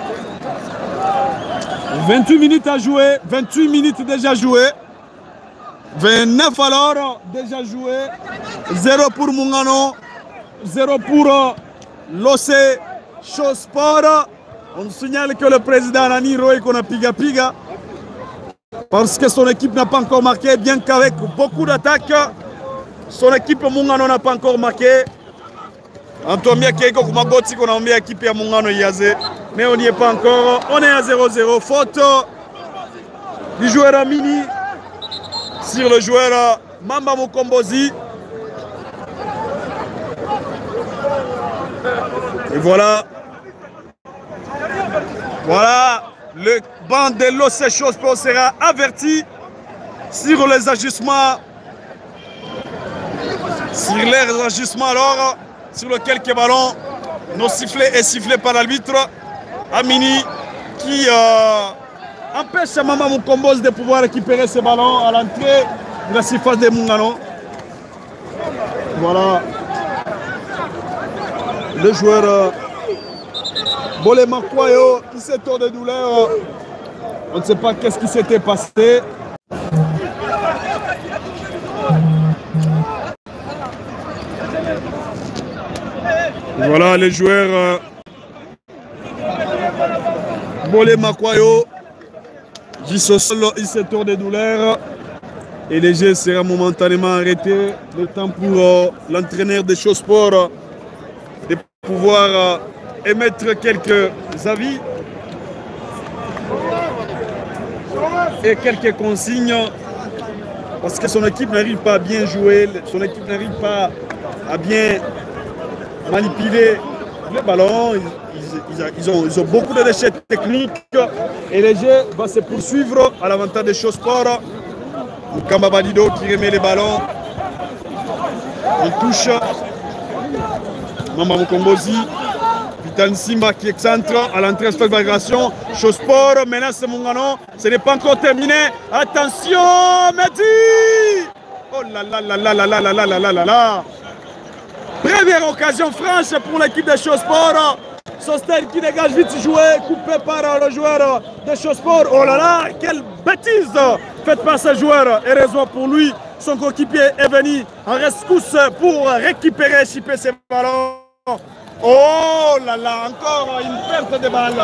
[SPEAKER 1] vingt-huit minutes à jouer, vingt-huit minutes déjà jouées. vingt-neuf alors déjà joué. zéro pour Mungano, zéro pour l'O C Chossport. On signale que le président Nani Roy qu'on a piga piga parce que son équipe n'a pas encore marqué, bien qu'avec beaucoup d'attaques, son équipe Mungano n'a pas encore marqué. Antoine Keiko Kumagoti qu'on a mis équipe à Mungano Yazé, mais on n'y est pas encore. On est à zéro zéro. Faute du joueur Amini sur le joueur Mamba Mukombozi. Et voilà. Voilà. Le banc de l'O C Chossport sera averti sur les ajustements. Sur les ajustements alors, sur le quelques ballons, nos sifflets est sifflé par l'arbitre Amini qui euh, empêche Mamba Mukombozi de pouvoir récupérer ses ballons à l'entrée de la surface de Mungano. Voilà. Le joueur euh, Bolé Makwayo qui s'est tourné de douleur. On ne sait pas qu'est-ce qui s'était passé. Voilà les joueurs euh, Bolé Makwayo qui se il s'est tourné de douleur et les jeux sera momentanément arrêté. Le temps pour euh, l'entraîneur des Chossport euh, de pouvoir euh, émettre quelques avis et quelques consignes parce que son équipe n'arrive pas à bien jouer, son équipe n'arrive pas à bien manipuler le ballon. Ils, ils, ils, ont, ils ont beaucoup de déchets techniques et le jeu va se poursuivre à l'avantage des Chossport. Kamba Badido qui remet les ballons. On touche. Mamba Mukombozi. Vital Simba qui excentre à l'entrée de vibration. Chossport menace Mungano. Ce n'est pas encore terminé. Attention, Mehdi! Oh là là là là là là là là là là là. Première occasion franche pour l'équipe de Chossport. Sostel qui dégage vite joué, coupé par le joueur de Chossport. Oh là là, quelle bêtise faite par ce joueur. Heureusement pour lui, son coéquipier est venu en rescousse pour récupérer, chipper ses ballons. Oh là là, encore une perte de balle.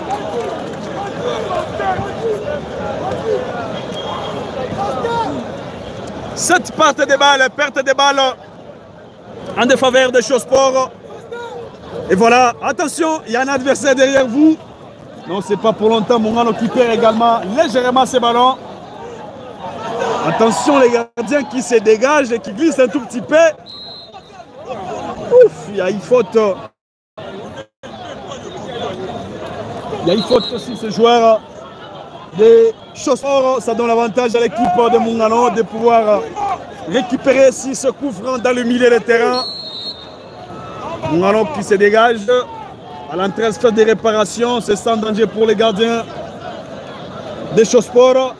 [SPEAKER 1] Cette perte de balle, perte de balle en défaveur de Chossport. Et voilà, attention, il y a un adversaire derrière vous. Non, c'est pas pour longtemps. Mungano qui perd également légèrement ses ballons. Attention les gardiens qui se dégagent et qui glissent un tout petit peu. Ouf, il y a une faute. Il y a une faute aussi, ce joueur de Chossport. Ça donne l'avantage à l'équipe de Mungano de pouvoir récupérer si ce coup franc dans le milieu de terrain. Mungano qui se dégage à l'entrée des réparations, c'est sans danger pour les gardiens de Chossport.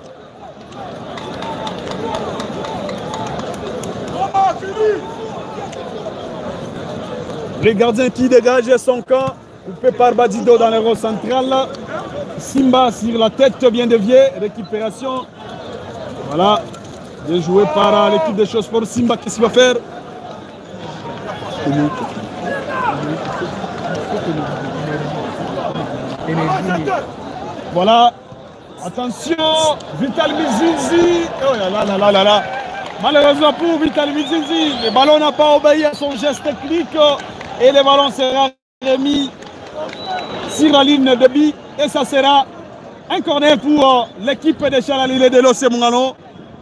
[SPEAKER 1] Les gardiens qui dégagent son camp, coupé par Badido dans le rôle central. Simba sur la tête, bien dévié, récupération. Voilà, bien joué par l'équipe de Chossport. Simba, qu'est-ce qu'il va faire? Voilà. Attention, Vital Mizinzi. Oh là là là là là. Malheureusement pour Vital Mizinzi, le ballon n'a pas obéi à son geste technique et le ballon sera remis sur la ligne de but et ça sera un corner pour l'équipe de Chalalile de l'O C Mungano.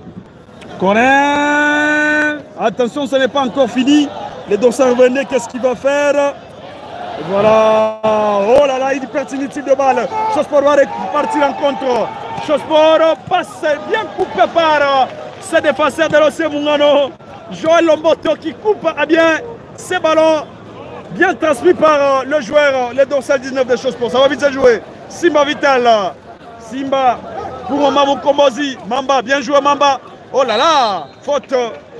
[SPEAKER 1] Corner. Attention, ce n'est pas encore fini. Le dorsal René, qu'est-ce qu'il va faire? Voilà. Oh là là, il perd inutile de balle. Chosport va repartir en contre. Chosport passe bien coupé par ce défenseur de l'O C Mungano. Joël Lomboto qui coupe à bien ce ballon. Bien transmis par le joueur, le dorsal dix-neuf de Chosport. Ça va vite se jouer. Simba Vital. Simba pour Mamou Kombozi. Mamba, bien joué Mamba. Oh là là, faute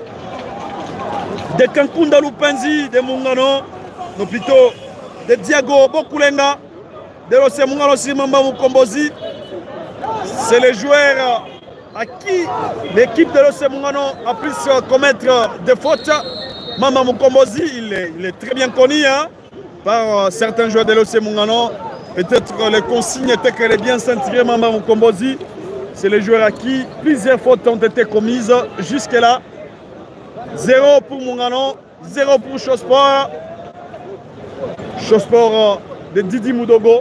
[SPEAKER 1] de Kankunda Lupenzi de Mungano. Non, plutôt de Diago Bokulenga de l'O C Mungano Simba Mukombozi. C'est le joueur à qui l'équipe de l'O C Mungano a pu commettre des fautes. Mamba Mukombozi, il est, il est très bien connu hein, par certains joueurs de l'O C Mungano. Peut-être les consignes étaient qu'elle est bien centrée, Mamba Mukombozi. C'est le joueur à qui plusieurs fautes ont été commises jusque-là. Zéro pour Mungano, zéro pour Chosport. Chosport de Didi Moudogo.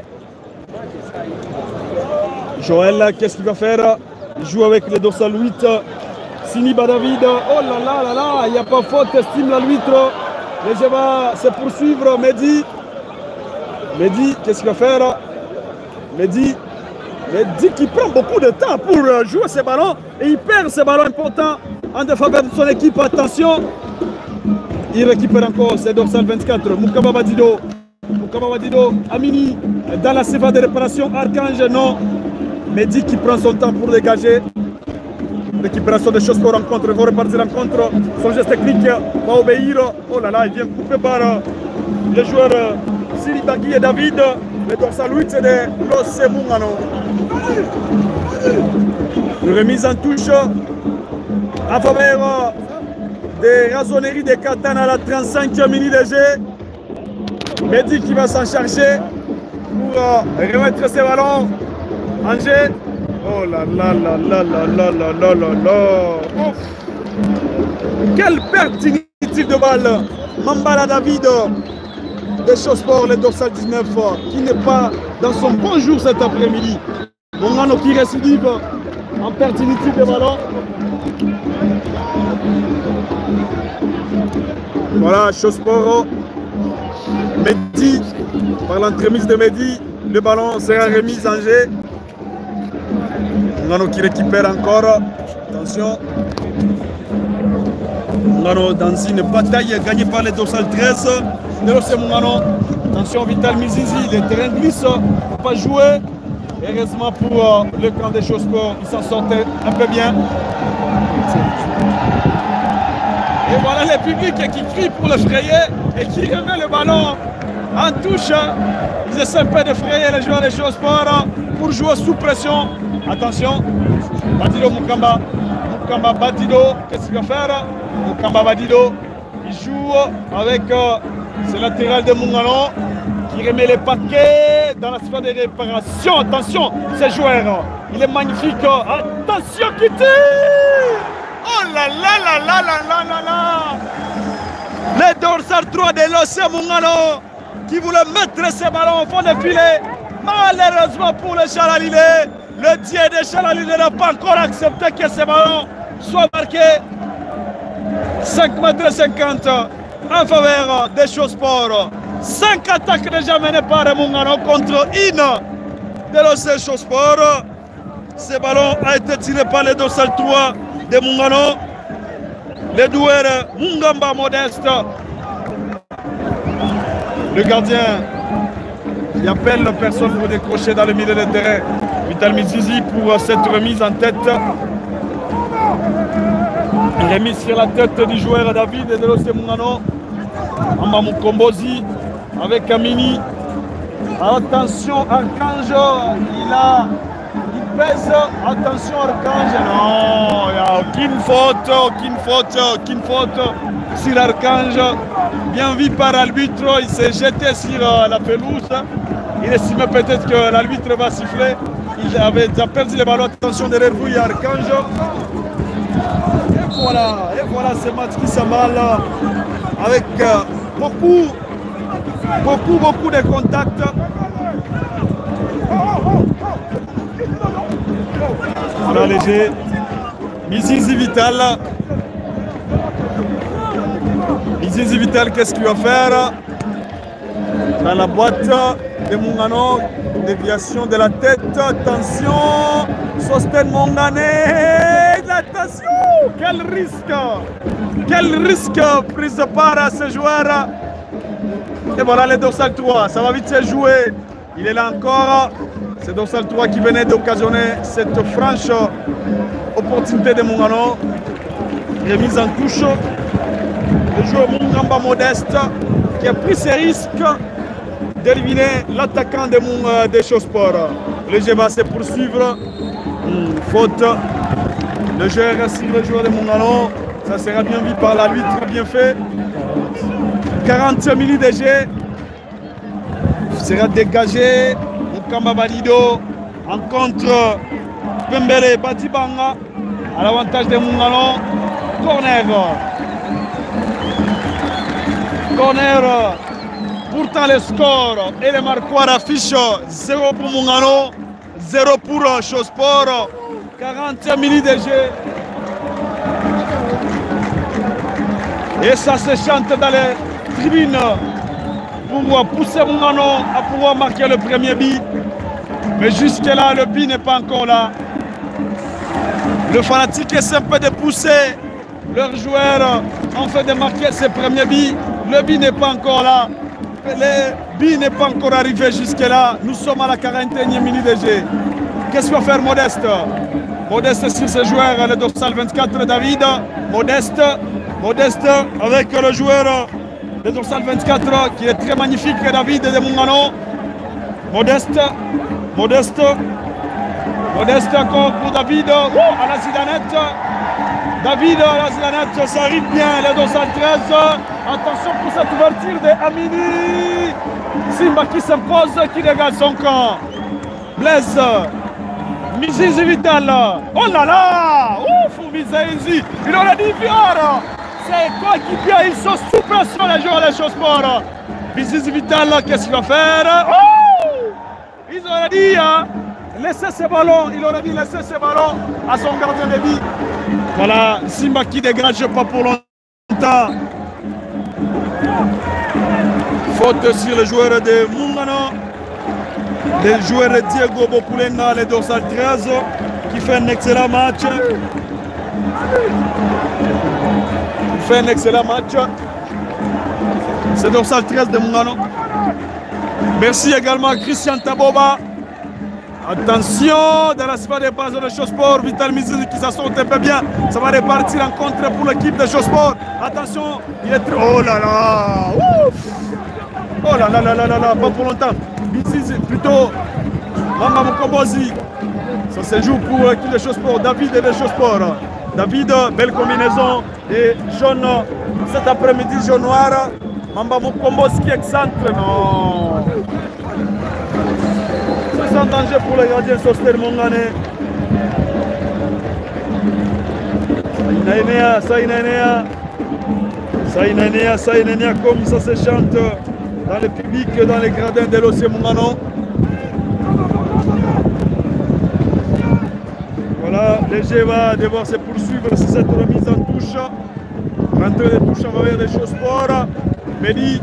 [SPEAKER 1] Joël, qu'est-ce qu'il va faire? Il joue avec le dorsal huit. Siniba David. Oh là là là là, il n'y a pas faute, estime la l'huître. Les jeux va se poursuivre. Mehdi. Mehdi, qu'est-ce qu'il va faire? Mehdi. Mehdi qui prend beaucoup de temps pour jouer ces ballons. Et il perd ces ballons importants en défaveur de son équipe. Attention. Il récupère encore, c'est dorsal vingt-quatre. Moukaba Badido. Moukaba Badido. Amini. Dans la séva de réparation. Archange, non. Mehdi qui prend son temps pour dégager. Récupération des choses pour rencontre. Il va repartir en contre. Son geste technique va obéir. Oh là là, il vient couper par les joueurs Siri Bagui et David. Le dorsal huit de l'O C Mungano. Remise en touche en faveur des razonneries de Katana à la trente-cinquième minute de jeu. Mehdi qui va s'en charger pour euh, remettre ses ballons en jeu. Oh là là là là là là là là là là. Ouf. Quelle perte inutile de balle. Mambala David de Chosport, le dorsal dix-neuf, qui n'est pas dans son bon jour cet après-midi. Mungano qui récidive en perte inutile de ballon. Voilà, Chosport, Mehdi, par l'entremise de Mehdi, le ballon sera remis en jeu. Mungano qui récupère encore, attention. Mungano dans une bataille gagnée par les dorsal treize de l'O C Mungano. Attention, Vital Mizinzi, le terrain glisse, ne peut pas jouer. Heureusement pour le camp des Chosport, il s'en sortait un peu bien. Et voilà le public qui crie pour le frayer et qui remet le ballon en touche. Ils essaient un peu de frayer les joueurs des Chosport pour jouer sous pression. Attention, Badido Mukamba. Mukamba Badido, qu'est-ce qu'il va faire? Mukamba Badido, il joue avec euh, ce latéral de Mungano qui remet les paquets dans la sphère de réparation. Attention, ce joueur, il est magnifique. Attention qui tire! Oh là là là là là là là là! Les dorsal trois de l'O C Mungano qui voulaient mettre ces ballons au fond de filet. Malheureusement pour le Chalalile, le dieu de Chalalile n'a pas encore accepté que ces ballons soient marqués. cinq mètres cinquante en faveur des Chosport. cinq attaques déjà menées par Mungano contre une de l'O C Chosport. Ce ballon a été tiré par les dorsal trois de Mungano. Le doueur Mungamba Modeste. Le gardien qui appelle personne pour décrocher dans le milieu de terrain. Vital Mizizi pour cette remise en tête. Remise sur la tête du joueur David de l'O C Mungano. Mamba Mukombozi avec Amini. Attention, Archange, il a, il pèse. Attention Archange. Non, il n'y a aucune faute, aucune faute, aucune faute sur Archange. Bien vu par l'arbitre, il s'est jeté sur la pelouse. Il estimait peut-être que l'arbitre va siffler. Il avait déjà perdu le ballon. Attention derrière vous, il y a Archange. Et voilà, et voilà ce match qui s'emballe avec beaucoup, beaucoup, beaucoup de contacts. Voilà léger. Mizizi Vital. Mizizi Vital, qu'est-ce qu'il va faire? Dans la boîte de Mungano, déviation de la tête. Attention, Sosten Mongané. Attention, quel risque! Quel risque prise de part à ce joueur. Et voilà le dorsal trois, ça va vite se jouer. Il est là encore. C'est dorsal trois qui venait d'occasionner cette franche opportunité de Mungano. Remise en touche. Le joueur Mungamba Modeste qui a pris ses risques d'éliminer l'attaquant de, euh, de Chosport. Le jeu va se poursuivre. Mmh, faute. Le jeu reste sur le joueur de Mungano. Ça sera bien vu par l'arbitre, bien fait. quarante minutes de jeu. Sera dégagé. Mukamba Balido en contre Pembele Batibanga à l'avantage de Mungano. Corner. Corner. Pourtant le score et le marquoir affiche zéro pour Mungano, zéro pour Chosport. quarante minutes de jeu. Et ça se chante dans les tribunes pour pousser Mungano à pouvoir marquer le premier but. Mais jusque-là, le but n'est pas encore là. Le fanatique essaie un peu de pousser leurs joueurs en fait de marquer ce premier but. Le but n'est pas encore là. Le but n'est pas encore arrivé jusque-là. Nous sommes à la quarante et unième minute de jeu. Qu'est-ce qu'il va faire Modeste? Modeste sur ce joueur, le dorsal vingt-quatre, David. Modeste, Modeste avec le joueur, le dorsal vingt-quatre, qui est très magnifique, David de Mungano. Modeste, Modeste, Modeste encore pour David. Oh, à la Zidanette. David à la Zidanette, ça arrive bien, le dorsal treize. Attention pour cette ouverture de Amini. Simba qui s'impose, qui dégage son camp. Blaise. Mizizi Vital. Oh là là. Ouf, Mizizi. Il aurait dit Fiora. C'est quoi qui vient? Ils sont sous pression les joueurs de Chosport. Mizizi Vital, qu'est-ce qu'il va faire? Oh, ils auraient dit, hein, laissez ce ballon. Il aurait dit laisser ce ballon à son gardien de but. Voilà, Simba qui dégage pas pour longtemps. Faute sur le joueur de Mungano. Le joueur de Diego Bopulena, le dorsal treize, qui fait un excellent match. Il fait un excellent match. C'est dorsal treize de Mungano. Merci également à Christian Taboba. Attention, dans la sphère des bases de Chosport, Vital Mizizi qui s'assorte un peu bien. Ça va repartir en contre pour l'équipe de Chosport. Attention, il est très... Oh là là. Ouf. Oh là là là là là là, pas pour longtemps. Mizizi, plutôt Mamba Mukombozi. Ça se joue pour l'équipe de Chosport. David et de Chosport. David, belle combinaison. Et jaune, cet après-midi, jaune noir. Mamba Mukombozi qui excentre. Non. C'est sans danger pour le gardien Sosten Mongané. Saïnanéa, Saïnanéa. Saïnanéa, Saïnanéa, comme ça se chante dans le public, dans les gradins de l'O C Mungano. Voilà, le jeu va devoir se poursuivre sur cette remise en touche. Rentrée de touche en faveur de Chosport. Mehdi.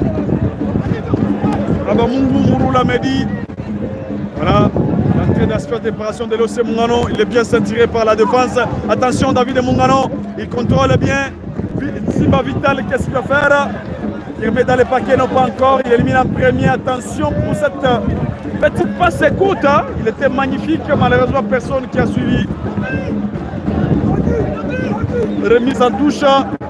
[SPEAKER 1] Abamungu Murula Mehdi. Voilà, l'entrée d'aspect d'opération de l'O C Mungano. Il est bien censuré par la défense. Attention, David de Mungano. Il contrôle bien. Simba Vital, qu'est-ce qu'il va faire? Il remet dans les paquets, non pas encore. Il élimine en premier. Attention pour cette petite passe courte. Hein. Il était magnifique. Malheureusement, personne qui a suivi. Remise en touche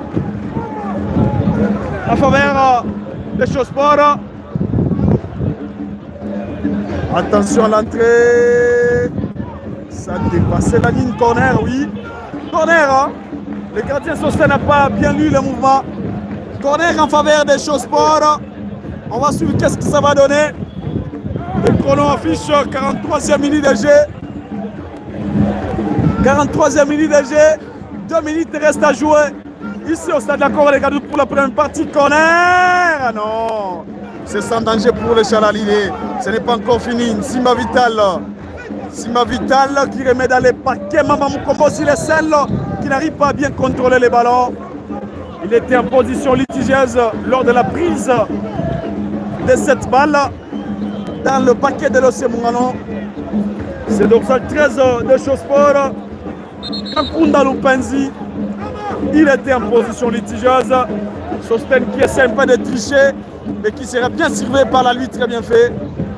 [SPEAKER 1] en faveur des Chosport. Attention à l'entrée. Ça a dépassé la ligne corner, oui. Corner, hein. Le gardien Sosthène n'a pas bien lu le mouvement. Corner en faveur des Chausport. On va suivre qu'est-ce que ça va donner. Le chrono affiche quarante-troisième minute de jeu. quarante-troisième minute de jeu. Deux minutes restent à jouer. Ici au stade de la Corée pour la première partie. Corner. Ah non. C'est sans danger pour le Chalaline. Ce n'est pas encore fini. Simba Vital. Simba Vital qui remet dans les paquets. Maman Mukombo sur les selles qui n'arrive pas à bien contrôler les ballons. Il était en position litigieuse lors de la prise de cette balle dans le paquet de l'O C Mungano. C'est donc ça treize de Chausport. Kakunda Lupenzi, il était en position litigieuse. Sosthène qui essaie un peu de tricher, mais qui sera bien servi par la lui très bien fait.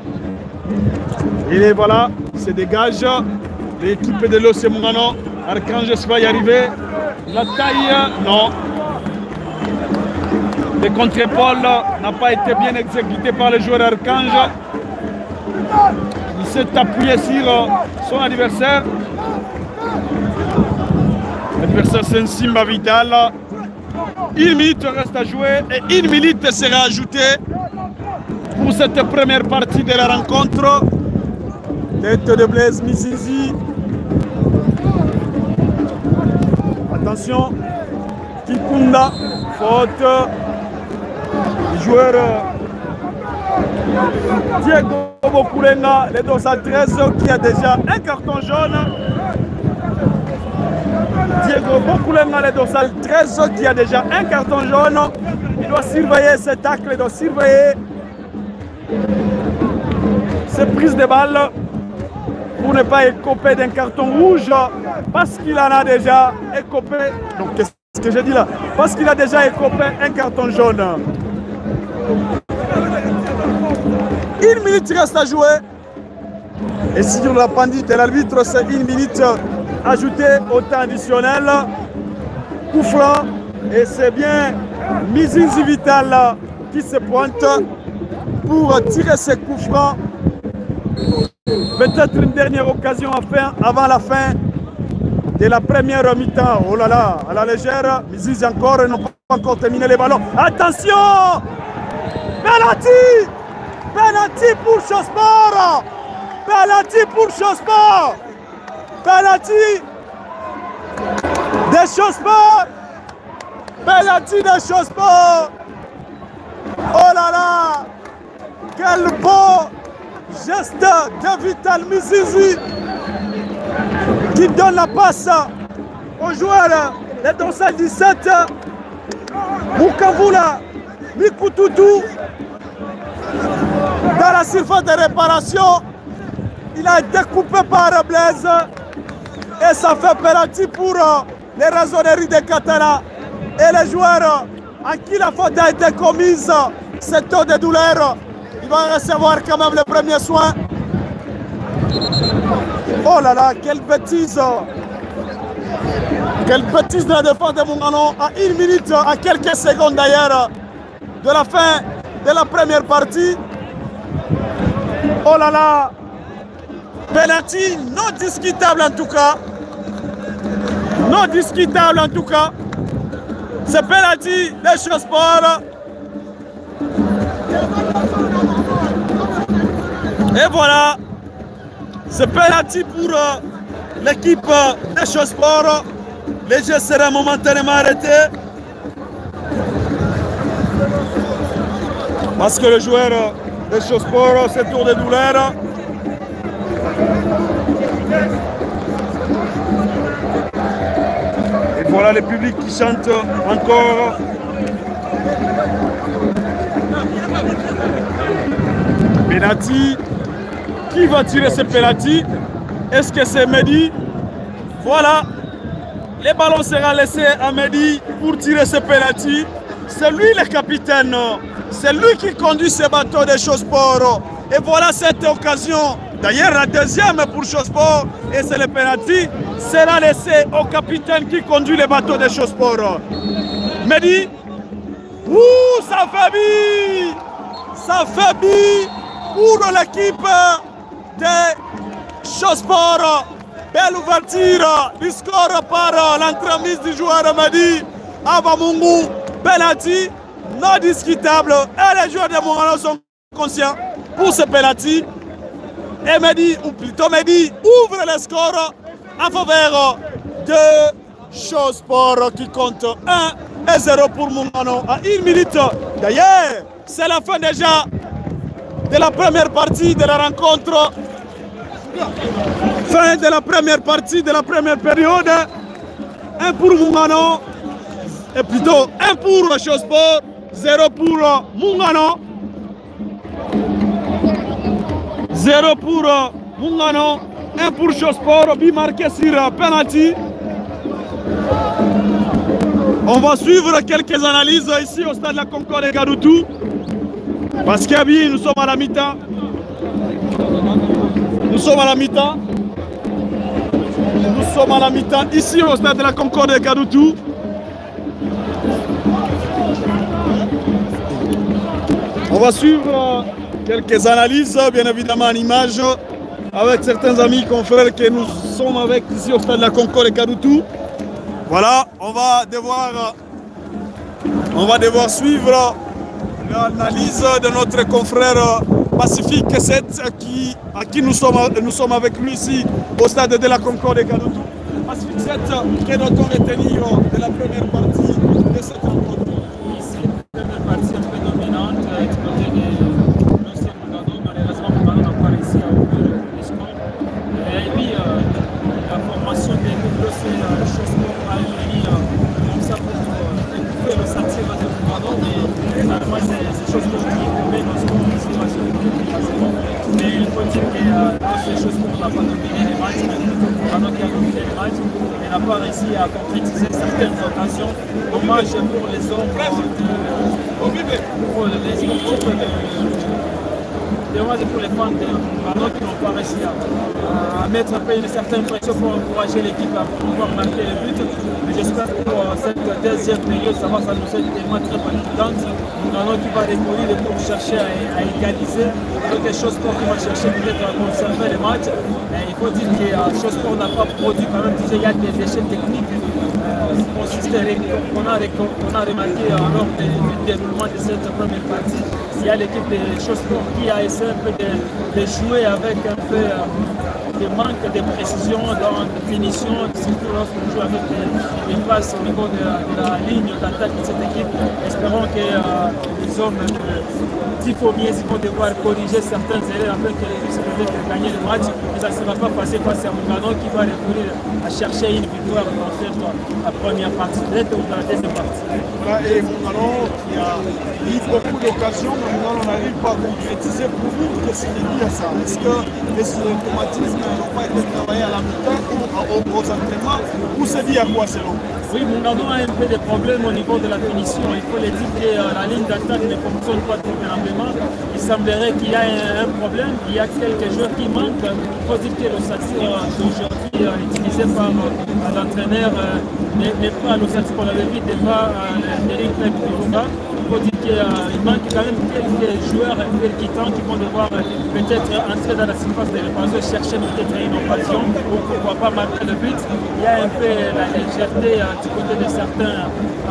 [SPEAKER 1] Et voilà, se dégage l'équipe de l'O C Mungano. Archange va y arriver. La taille, non. Le contre-épaule n'a pas été bien exécuté par le joueur Archange. Il s'est appuyé sur son adversaire. L'adversaire c'est Simba Vital. Une minute reste à jouer et une minute sera ajoutée pour cette première partie de la rencontre. Tête de Blaise Mizizi. Attention, Kikunda, faute. Le joueur Diego Bokulenga, le dossal treize qui a déjà un carton jaune. Diego Bokulenga, le dossal treize qui a déjà un carton jaune. Il doit surveiller ses tacles, il doit surveiller ses prises de balles pour ne pas écoper d'un carton rouge parce qu'il en a déjà écopé. Donc qu'est-ce que j'ai dit là? Parce qu'il a déjà écopé un carton jaune. Une minute reste à jouer. Et sur la pendule de l'arbitre, c'est une minute ajoutée au temps additionnel. Coup franc. Et c'est bien Mizizi Vital qui se pointe pour tirer ses coups francs. Peut-être une dernière occasion à faire avant la fin de la première mi-temps. Oh là là, à la légère. Mizizi encore, ils n'ont pas encore terminé les ballons. Attention! Penalty! Penalty pour Chausport! Penalty pour Chausport! Penalty de Chausport! Penalty de Chausport! Oh là là! Quel beau geste de Vital Mizizi qui donne la passe au joueur de dossal dix-sept Mukavula Mikututu. Dans la surface de réparation, il a été coupé par Blaise et ça fait penalty pour les raisonneries de Katana. Et les joueurs à qui la faute a été commise, c'est taux de douleur. Il va recevoir quand même le premier soin. Oh là là, quelle bêtise! Quelle bêtise de la défense de Mungano à une minute, à quelques secondes d'ailleurs, de la fin de la première partie. Oh là là! Penalty non discutable en tout cas. Non discutable en tout cas. C'est penalty de Chausport. Et voilà. C'est penalty pour l'équipe de Chausport. Le jeu sera momentanément arrêté. Parce que le joueur de Chausport se tourne de douleur. Et voilà le public qui chante encore. Penalty. Qui va tirer ce penalty? Est-ce que c'est Mehdi? Voilà. Les ballons seront laissés à Mehdi pour tirer ce penalty. C'est lui le capitaine. C'est lui qui conduit ce bateau de Chausport. Et voilà cette occasion. D'ailleurs, la deuxième pour Chausport, et c'est le penalty, sera laissé au capitaine qui conduit le bateau de Chausport. Mehdi, ouh, ça fait bi, ça fait bi pour l'équipe de Chausport. Belle ouverture du score par l'entremise du joueur Mehdi Abamungu. Penalty non discutable. Et les joueurs de Mungano sont conscients pour ce penalty. Et Mehdi, ou plutôt Mehdi, ouvre le score en faveur de Show Sport qui compte un et zéro pour Mungano à une minute. D'ailleurs, c'est la fin déjà de la première partie de la rencontre. Fin de la première partie de la première période. Un pour Mungano, et plutôt un pour Show Sport, zéro pour Mungano. zéro pour Mungano, un pour Show Sport, but marqué sur penalty. On va suivre quelques analyses ici au stade de la Concorde et Garoutou. Parce que oui, nous sommes à la mi-temps. Nous sommes à la mi-temps. Nous sommes à la mi-temps ici au stade de la Concorde et Garoutou. On va suivre quelques analyses, bien évidemment en images, avec certains amis, confrères que nous sommes avec ici au stade de la Concorde et Garoutou. Voilà, on va devoir, on va devoir suivre l'analyse de notre confrère Pacifique sept qui, à qui nous sommes, nous sommes avec lui ici au stade de la Concorde et Garoutou. Pacifique sept, que doit-on retenir de la première partie de cette rencontre?
[SPEAKER 3] Ici, la première partie un peu dominante du côté de l'ancien Mungano. Malheureusement, Mungano n'a pas réussi à ouvrir le score. Et puis, euh, la formation des nouveaux, c'est la chose pour aller comme ça pour récupérer le sentier de Mungano. Mais finalement, c'est chose pour qui met nos scores ici. Mais il faut dire que dans ces choses pour n'a pas dominé les matchs, mais Mungano qui a dominé les matchs, mais n'a pas réussi à concrétiser certaines occasions. Dommage pour les hommes, de, pour les sportifs, de, dommage pour les fans de Mungano qui n'ont pas réussi à, à mettre un peu une certaine pression pour encourager l'équipe à pouvoir marquer le but. Mais j'espère que pour cette deuxième période, ça va s'annoncer tellement très palpitante. Mungano qui va recourir pour chercher à, à égaliser, quelque chose pour qui va chercher peut-être à conserver les matchs. Mais il faut dire que euh, Show Sport n'a pas produit quand même, il y a des déchets techniques qu'on a, qu'on a remarqué euh, lors du déroulement de cette première partie. Il y a l'équipe de Show Sport qui a essayé un peu de, de jouer avec un peu euh, de manque de précision dans la finition, surtout lorsqu'on joue avec des, des passes au niveau de, de la ligne d'attaque de cette équipe. Espérons que euh, les hommes de Tifomiers vont devoir corriger certaines erreurs afin qu'ils puissent peut-être gagner le match. Mais ça ne sera pas passé face à Mungano qui va recourir à chercher une victoire dans cette la première partie, peut-être ou dans la deuxième partie.
[SPEAKER 1] Voilà, et Mungano qui a eu beaucoup d'occasions, mais Mungano n'arrive pas à concrétiser. Pour vous, qu'est-ce qu'il dit à ça? Est-ce que les automatismes n'ont pas été travaillés à la mi-temps ou aux entraînements? Ou c'est dit à quoi selon?
[SPEAKER 3] Oui, Mungano a un peu de problèmes au niveau de la finition. Il faut le dire que euh, la ligne d'attaque ne fonctionne pas convenablement. Il semblerait qu'il y a un, un problème, il y a quelques joueurs qui manquent. Il faut dire que le Sati d'aujourd'hui euh, utilisé par euh, l'entraîneur euh, n'est pas le Sati qu'on avait vu devant euh, Eric Kirunga. Il faut dire qu'il euh, manque quand même quelques joueurs percutants qui vont devoir euh, peut-être entrer dans la surface de réparation et chercher peut-être une occasion ou pourquoi pas marquer le but. Il y a un peu la légèreté euh, du côté de certains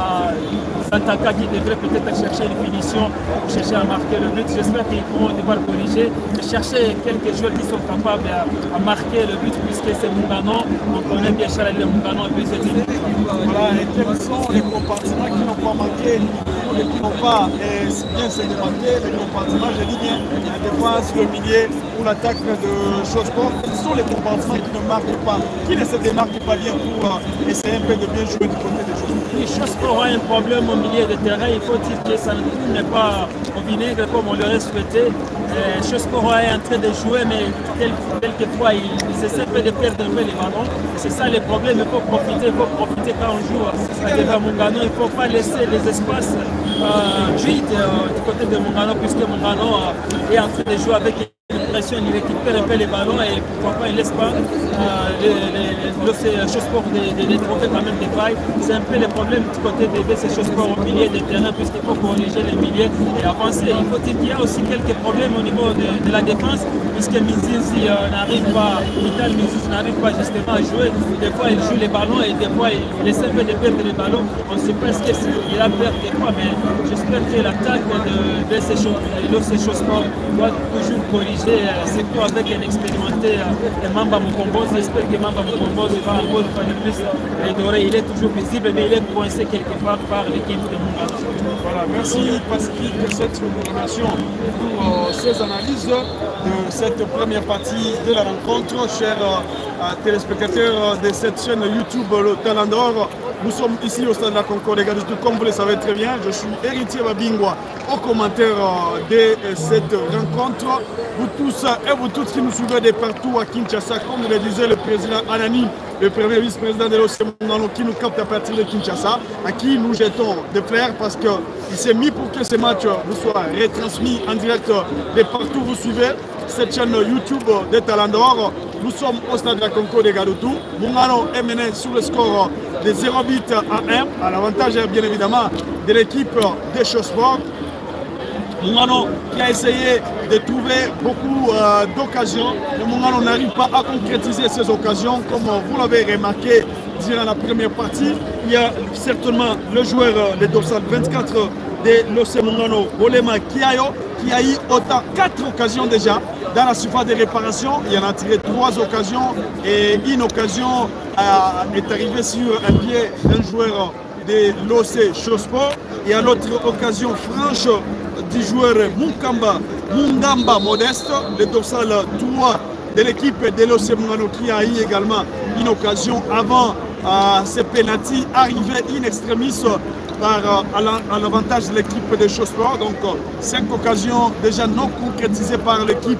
[SPEAKER 3] euh, attaquants qui devraient peut-être chercher une finition pour chercher à marquer le but. J'espère qu'ils vont devoir corriger et chercher quelques joueurs qui sont capables à, à marquer le but puisque c'est Mungano. On connaît bien Charles de Mungano et puis c'est une équipe.
[SPEAKER 1] Voilà, et quels sont les compartiments qui n'ont pas marqué ou qui n'ont pas eh, bien se démarqué? Les compartiments, je dis bien, la défense, le milieu ou l'attaque de Show Sport. Quels sont les compartiments qui ne marquent pas, qui ne se démarquent pas bien pour euh, essayer un peu de bien jouer du côté des Show Sport?
[SPEAKER 3] Oui, Show Sport a un problème au milieu de terrain. Il faut dire que ça n'est pas au vinaigre comme on l'aurait souhaité. Show Sport est en train de jouer, mais quelquefois il, il essaie de perdre un peu les ballons. C'est ça le problème. Il faut profiter, il faut profiter quand on joue devant Mungano. Il ne faut pas laisser les espaces euh, vides euh, du côté de Mungano, puisque Mungano euh, est en train de jouer avec pression, il récupère un peu les ballons et pourquoi pas il laisse pas le Chossport des trophées quand même des failles. C'est un peu le problème du côté de ces Chossport au milieu des terrains puisqu'il faut corriger les milieux et avancer. Il faut dire qu'il y a aussi quelques problèmes au niveau de, de la défense puisque Mizizi euh, n'arrive pas, Vital Mizizi n'arrive pas justement à jouer. Des fois il joue les ballons et des fois il essaie un peu de perdre les ballons. On ne sait pas ce qu'il a perdu des fois, mais j'espère que l'attaque de, de ces Chossport doit toujours corriger, euh, surtout avec un expérimenté euh, Mamba Mukombo. J'espère que Mamba Mukombo va encore une fois de plus redorer. Il est toujours visible, mais il est coincé quelque part par l'équipe de Mungano.
[SPEAKER 1] Voilà, merci Patrick de cette recommandation pour euh, ces analyses de cette première partie de la rencontre. Chers euh, téléspectateurs de cette chaîne YouTube Le Talent d'Or, nous sommes ici au stade de la Concorde de Gadutu, comme vous le savez très bien. Je suis Héritier Babingwa au commentaire de cette rencontre. Vous tous et vous toutes qui nous suivez de partout à Kinshasa, comme le disait le président Anani, le premier vice-président de l'O C Mungano qui nous capte à partir de Kinshasa, à qui nous jetons des fleurs parce qu'il s'est mis pour que ce match vous soit retransmis en direct de partout où vous suivez cette chaîne YouTube des Talents d'Or. Nous sommes au stade de la Concorde de Gadutu. Mungano est mené sur le score de zéro but à un, à l'avantage bien évidemment de l'équipe des Chossport. Mungano qui a essayé de trouver beaucoup euh, d'occasions. Le Mungano n'arrive pas à concrétiser ces occasions, comme vous l'avez remarqué durant la première partie. Il y a certainement le joueur, le dorsal vingt-quatre de l'O C Mungano, Olema Kiayo, qui a eu autant quatre occasions déjà dans la surface de réparation. Il en a tiré trois occasions et une occasion euh, est arrivée sur un pied d'un joueur de l'O C Chossport. Et à l'autre occasion franche du joueur Mukamba, Mungamba Modeste, le dorsal trois de l'équipe de l'O C Mungano qui a eu également une occasion avant euh, ce penalty arrivé in extremis par, à l'avantage de l'équipe de Chossport. Donc cinq occasions déjà non concrétisées par l'équipe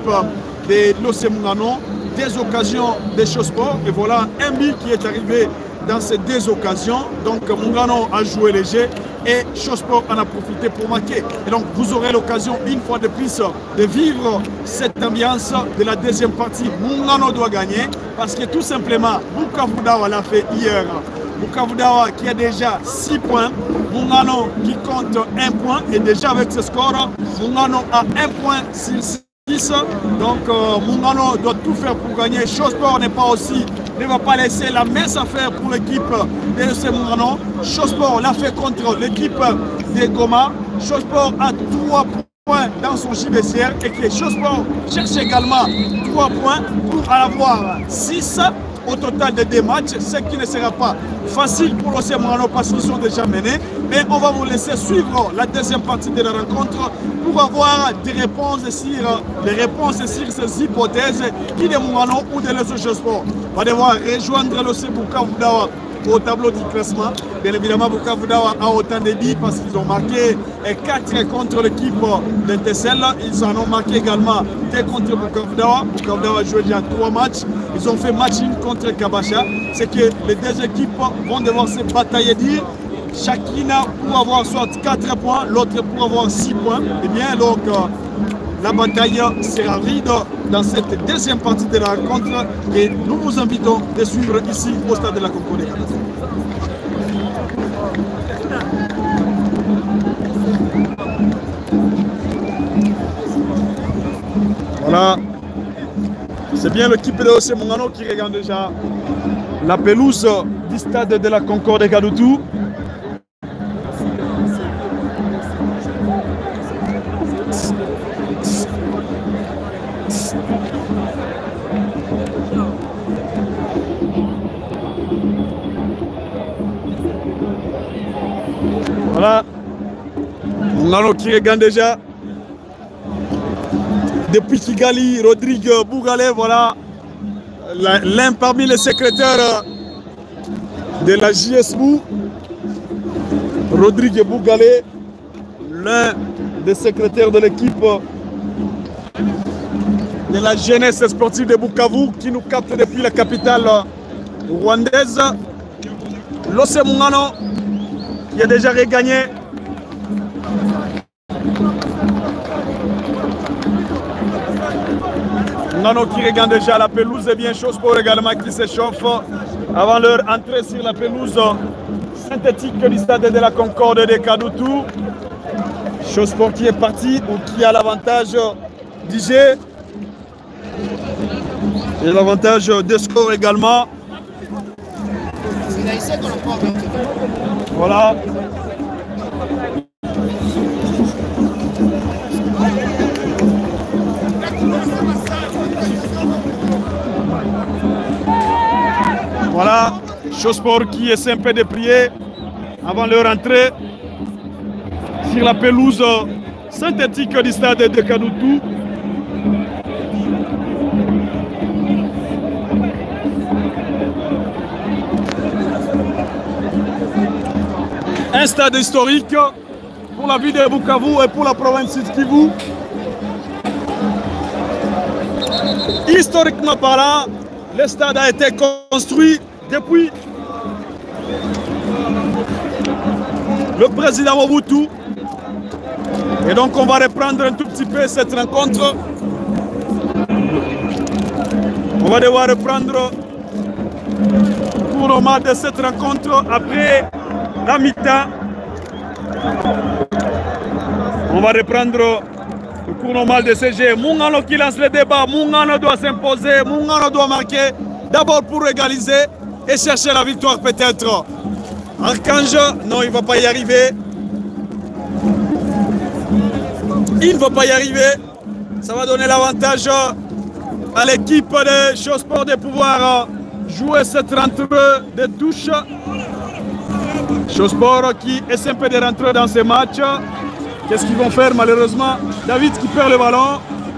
[SPEAKER 1] de l'O C Mungano, des occasions de Chossport et voilà un but qui est arrivé dans ces deux occasions. Donc Mungano a joué léger et Chossport en a profité pour marquer. Et donc vous aurez l'occasion une fois de plus de vivre cette ambiance de la deuxième partie. Mungano doit gagner parce que tout simplement Bukavu Dawa l'a fait hier. Bukavu Dawa qui a déjà six points, Mungano qui compte un point et déjà avec ce score, Mungano a un point sur six. Donc euh, Mungano doit tout faire pour gagner. Chossport n'est pas aussi, ne va pas laisser la mince affaire pour l'équipe de l'O C Mungano. Chossport l'a fait contre l'équipe de Goma. Chossport a trois points dans son J B C R et que Chossport cherche également trois points pour en avoir six au total de deux matchs, ce qui ne sera pas facile pour l'O C Mungano parce qu'ils sont déjà menés. Mais on va vous laisser suivre la deuxième partie de la rencontre pour avoir des réponses sur les réponses sur ces hypothèses qui de Mungano ou de l'O C Chossport va devoir rejoindre l'O C Bukavu Dawa au tableau du classement. Bien évidemment, Bukavu Dawa a autant de buts parce qu'ils ont marqué quatre contre l'équipe d'Intessel. Ils en ont marqué également deux contre Bukavu Dawa. Bukavu Dawa a joué déjà trois matchs. Ils ont fait match in contre Kabasha. C'est que les deux équipes vont devoir se batailler dire chacune pour avoir soit quatre points, l'autre pour avoir six points. Et bien donc la bataille sera vide dans cette deuxième partie de la rencontre et nous vous invitons de suivre ici au stade de la Concorde. Voilà, c'est bien l'équipe de l'O C Mungano qui regarde déjà la pelouse du stade de la Concorde de Gadutu. Voilà, Mungano qui regarde déjà depuis Kigali, Rodrigue Bougale, voilà l'un parmi les secrétaires de la J S M U, Rodrigue Bougale, l'un des secrétaires de l'équipe de la jeunesse sportive de Bukavu qui nous capte depuis la capitale rwandaise. L'O C Mungano qui a déjà regagné Mungano qui regagne déjà la pelouse et bien chose pour également qui s'échauffe avant leur entrée sur la pelouse synthétique du stade de la Concorde de Kadoutou. Chose pour qui est parti ou qui a l'avantage du jeu et l'avantage des scores également. Voilà. Voilà, Chosport qui essaie un peu de prier avant leur entrée sur la pelouse synthétique du stade de Kadoutou. Un stade historique pour la ville de Bukavu et pour la province de Kivu. Historiquement parlant, le stade a été construit depuis le président Mobutu. Et donc on va reprendre un tout petit peu cette rencontre. On va devoir reprendre le cours normal de cette rencontre après la mi-temps. On va reprendre le cours normal de ce jeu. Mungano qui lance le débat. Mungano doit s'imposer. Mungano doit marquer. D'abord pour égaliser et chercher la victoire peut-être. Archange, non, il ne va pas y arriver. Il ne va pas y arriver. Ça va donner l'avantage à l'équipe de Chosport de pouvoir jouer cette rentrée de touche. Chosport qui essaie un peu de rentrer dans ces matchs. Qu'est-ce qu'ils vont faire malheureusement? David qui perd le ballon.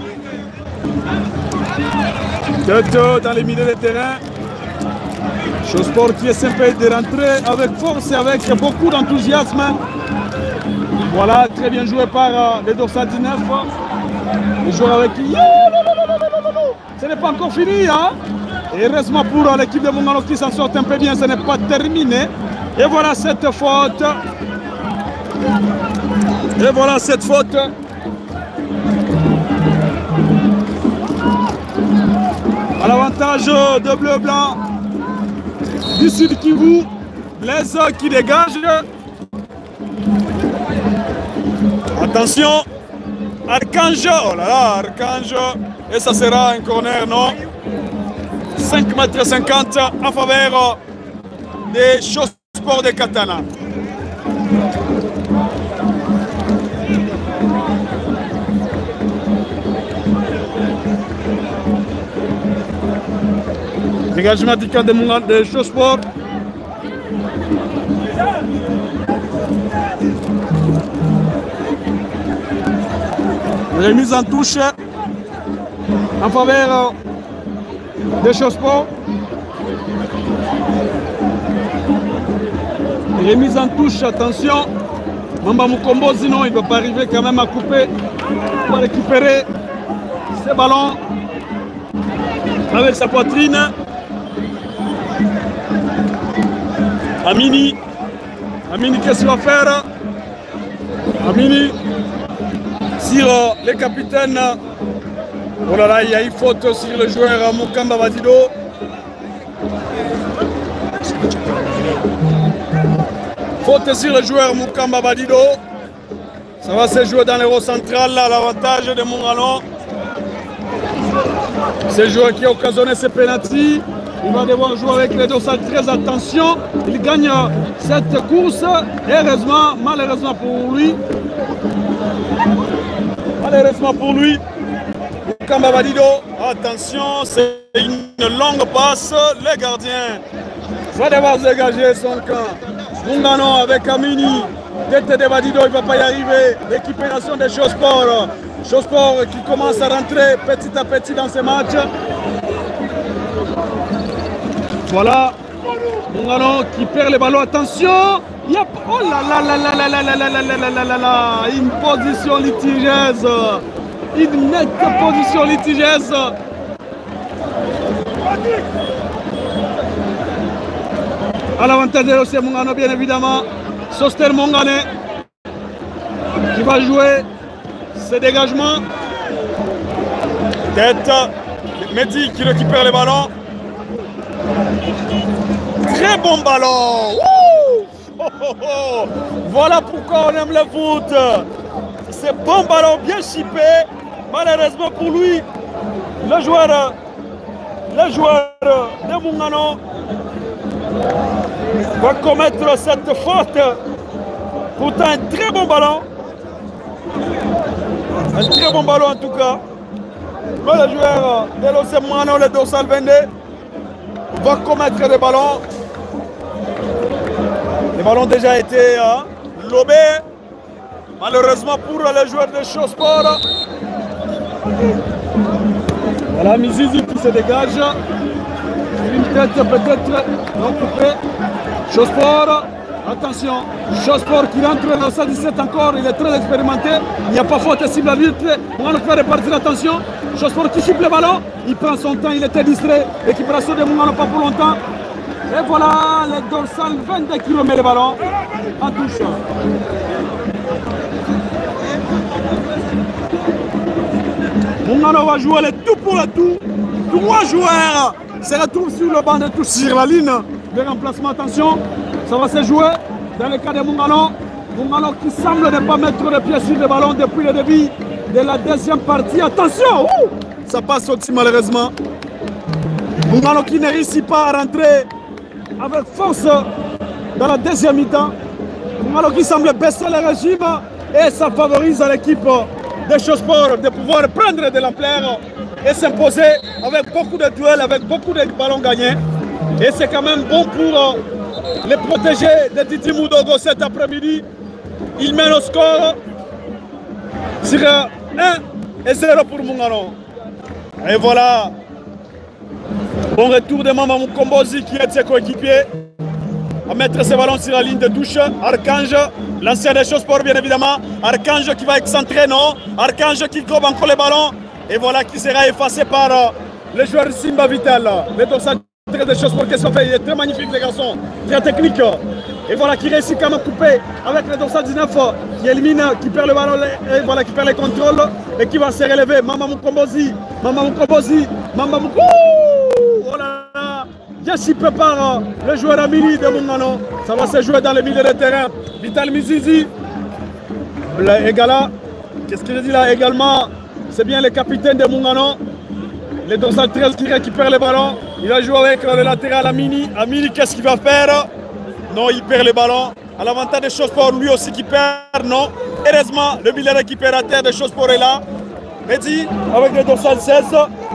[SPEAKER 1] Tête dans les milieux de terrain. Chosport qui essaie un peu de rentrer avec force et avec beaucoup d'enthousiasme. Voilà, très bien joué par euh, les dorsal dix-neuf. Les joueurs avec qui... Ce n'est pas encore fini. Hein? Et heureusement pour euh, l'équipe de Mungano qui s'en sort un peu bien, ce n'est pas terminé. Et voilà cette faute. Et voilà cette faute. À l'avantage de bleu-blanc du Sud Kivu. Blaise qui dégage. Attention. Archange. Oh là là, Archange. Et ça sera un corner, non? cinq mètres cinquante en faveur des Chosport de Katana. Dégagement du camp de, de Chosport. Remise en touche en faveur de Chosport. Remise en touche, attention. Mamba Mukombo, sinon il ne va pas arriver quand même à couper. Pour récupérer ce ballon avec sa poitrine. Amini. Amini, qu'est-ce qu'il va faire? Amini. Sur euh, le capitaine. Oh là là, il y a une faute sur le joueur Mukamba Badido. Faute sur le joueur Mukamba Badido. Ça va se jouer dans l'euro central, l'avantage de Mungano. C'est le joueur qui a occasionné ce penalty. Il va devoir jouer avec les dorsales, très attention. Il gagne cette course. Heureusement, malheureusement pour lui. Malheureusement pour lui. Mukamba Badido, attention, c'est une longue passe. Le gardien va devoir dégager son camp. Mungano avec Amini. Tête de Badido, il ne va pas y arriver. Récupération des Chosport. Chosport qui commence à rentrer petit à petit dans ces matchs. Voilà. Mungano qui perd le ballon. Attention. Yep. Oh là là là là là là là là là là là là là. Une position litigieuse. Une nette position litigieuse. À l'avantage de l'Océan Mungano, bien évidemment. Soster Mongane qui va jouer ce dégagement. Tête Mehdi qui récupère le ballon. Très bon ballon. Oh, oh, oh. Voilà pourquoi on aime le foot. C'est bon ballon bien chippé. Malheureusement pour lui, le joueur, le joueur de Mungano va commettre cette faute. Pourtant un très bon ballon. Un très bon ballon en tout cas. Mais le joueur de l'O C Mungano, le dorsal vingt-deux, va commettre des ballons. Les ballons ont déjà été hein, lobés. Malheureusement pour le joueur de Shosport. Voilà Mizizi qui se dégage. Une tête peut-être non coupée. Shosport. Attention. Shosport qui rentre dans le cent dix-sept encore. Il est très expérimenté. Il n'y a pas faute cible à lutte. On va le faire repartir. Attention. Shosport qui chipe le ballon. Il prend son temps. Il était distrait. Récupération de Mungano pas pour longtemps. Et voilà le dorsal vingt-deux qui remet le ballon en touche. Mungano va jouer le tout pour le tout. Trois joueurs se retrouvent sur le banc de touche, sur la ligne de remplacement. Attention, ça va se jouer dans le cas de Mungano. Mungano qui semble ne pas mettre le pied sur le ballon depuis le début de la deuxième partie. Attention, ouh, ça passe au-dessus malheureusement. Mungano qui ne réussit pas à rentrer avec force dans la deuxième mi-temps. Mungano qui semble baisser le régime et ça favorise à l'équipe de Shosport de pouvoir prendre de l'ampleur et s'imposer avec beaucoup de duels, avec beaucoup de ballons gagnés. Et c'est quand même bon pour les protégés de Titi Moudogo cet après-midi. Il mène au score sur un et zéro pour Mungano. Et voilà. Bon retour de Mama Mukombozi qui est ses coéquipiers à mettre ses ballons sur la ligne de touche. Archange, l'ancien des Shosport bien évidemment. Archange qui va excentrer, non. Archange qui gobe encore les ballons. Et voilà qui sera effacé par euh, le joueur Simba Vital. Le dorsal des Shosport qui sont fait. Il est très magnifique les garçons. Très technique. Et voilà qui réussit quand même à couper avec le dorsal dix-neuf qui élimine, qui perd le ballon et voilà qui perd les contrôles et qui va se relever. Mama Mukombozi. Mama Mukombozi. Mama Mukombozi. Oh là là. Bien chippé par le joueur Amiri de Mungano. Ça va se jouer dans le milieu de terrain. Vital Mizizi. Egala. Qu'est-ce qu'il dit là également? C'est bien le capitaine de Mungano. Le dorsal treize qui récupère le ballon. Il va jouer avec le latéral Amini. Amini, qu'est-ce qu'il va faire? Non, il perd le ballon. À l'avantage de Shosport, lui aussi qui perd. Non. Heureusement, le milieu récupérateur de Shosport est là. Mehdi avec le dorsal seize.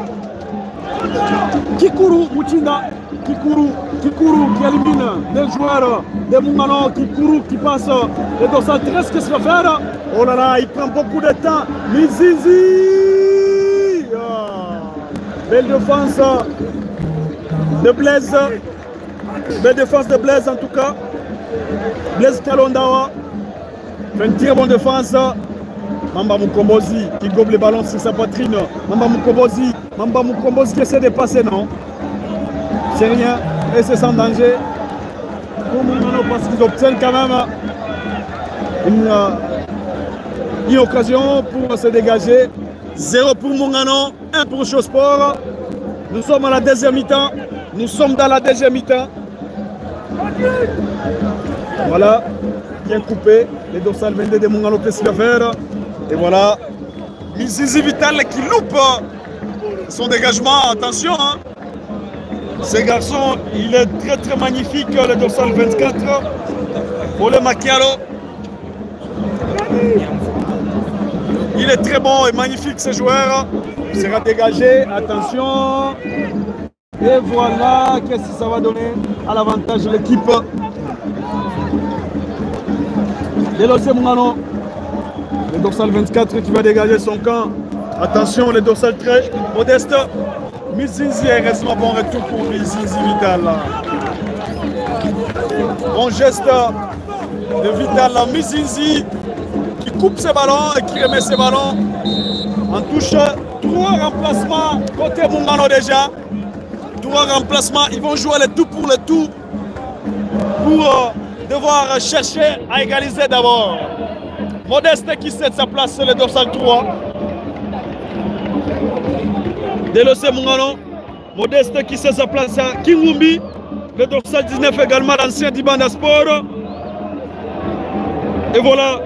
[SPEAKER 1] Kikuru Moutinda. Kikuru, Kikuru qui élimine des joueurs de Mungano. Kikuru qui passe le dorsal treize. Qu'est-ce qu'il va faire? Oh là là, il prend beaucoup de temps. Mizizi. Oh. Belle défense de Blaise. Belle défense de Blaise en tout cas. Blaise Kalondawa. Fait une très bonne défense. Mamba Mukombozi qui gobe les ballons sur sa poitrine. Mamba Mukombozi. Mamba Mukombozi qui essaie de passer, non? C'est rien. Et c'est sans danger. Pour Mungano parce qu'ils obtiennent quand même une, euh, une occasion pour se dégager. zéro pour Mungano, un pour Shosport. Nous sommes à la deuxième mi-temps. Nous sommes dans la deuxième mi-temps. Voilà, bien coupé. Les dorsales vingt-deux de Mungano, qu'est-ce qu'il va faire? Et voilà, Mizizi Vital qui loupe son dégagement. Attention, hein. Ce garçon, il est très très magnifique, le dorsal vingt-quatre. Pour le Macchiaro. Il est très bon et magnifique ce joueur. Il sera dégagé. Attention. Et voilà, qu'est-ce que ça va donner à l'avantage de l'équipe de l'O C Mungano. Le dorsal vingt-quatre qui va dégager son camp. Attention, le dorsal treize. Modeste. Mizizi, heureusement, bon retour pour Mizizi Vital. Bon geste de Vital. Mizizi qui coupe ses ballons et qui remet ses ballons en touche. Trois remplacements côté Mungano déjà. Trois remplacements. Ils vont jouer le tout pour le tout pour euh, devoir chercher à égaliser d'abord. Modeste qui cède sa place sur le dorsal trois. de l'O C Mungano. Modeste qui sait sa place à Kingumbi. Le dorsal dix-neuf également, l'ancien d'Ibanda Sport. Et voilà.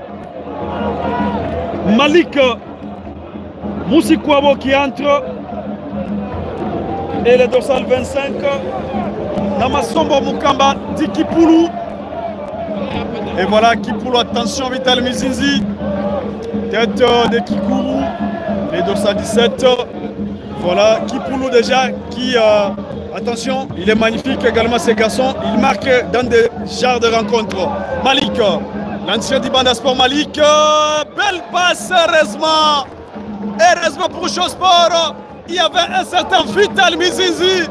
[SPEAKER 1] Malik Moussikwabo qui entre. Et le dorsal vingt-cinq. Namasombo Mukamba dit Kipulu. Et voilà Kipulu, attention Vital Mizinzi. Tête de Kikourou. Les dorsal dix-sept. Voilà Kipulu déjà qui, euh, attention, il est magnifique également ces garçons. Il marque dans des genres de rencontres. Malik, l'ancien d'Ibanda Sport Malik. Belle passe, heureusement. Heureusement pour Chosport. Il y avait un certain Vital Mizinzi.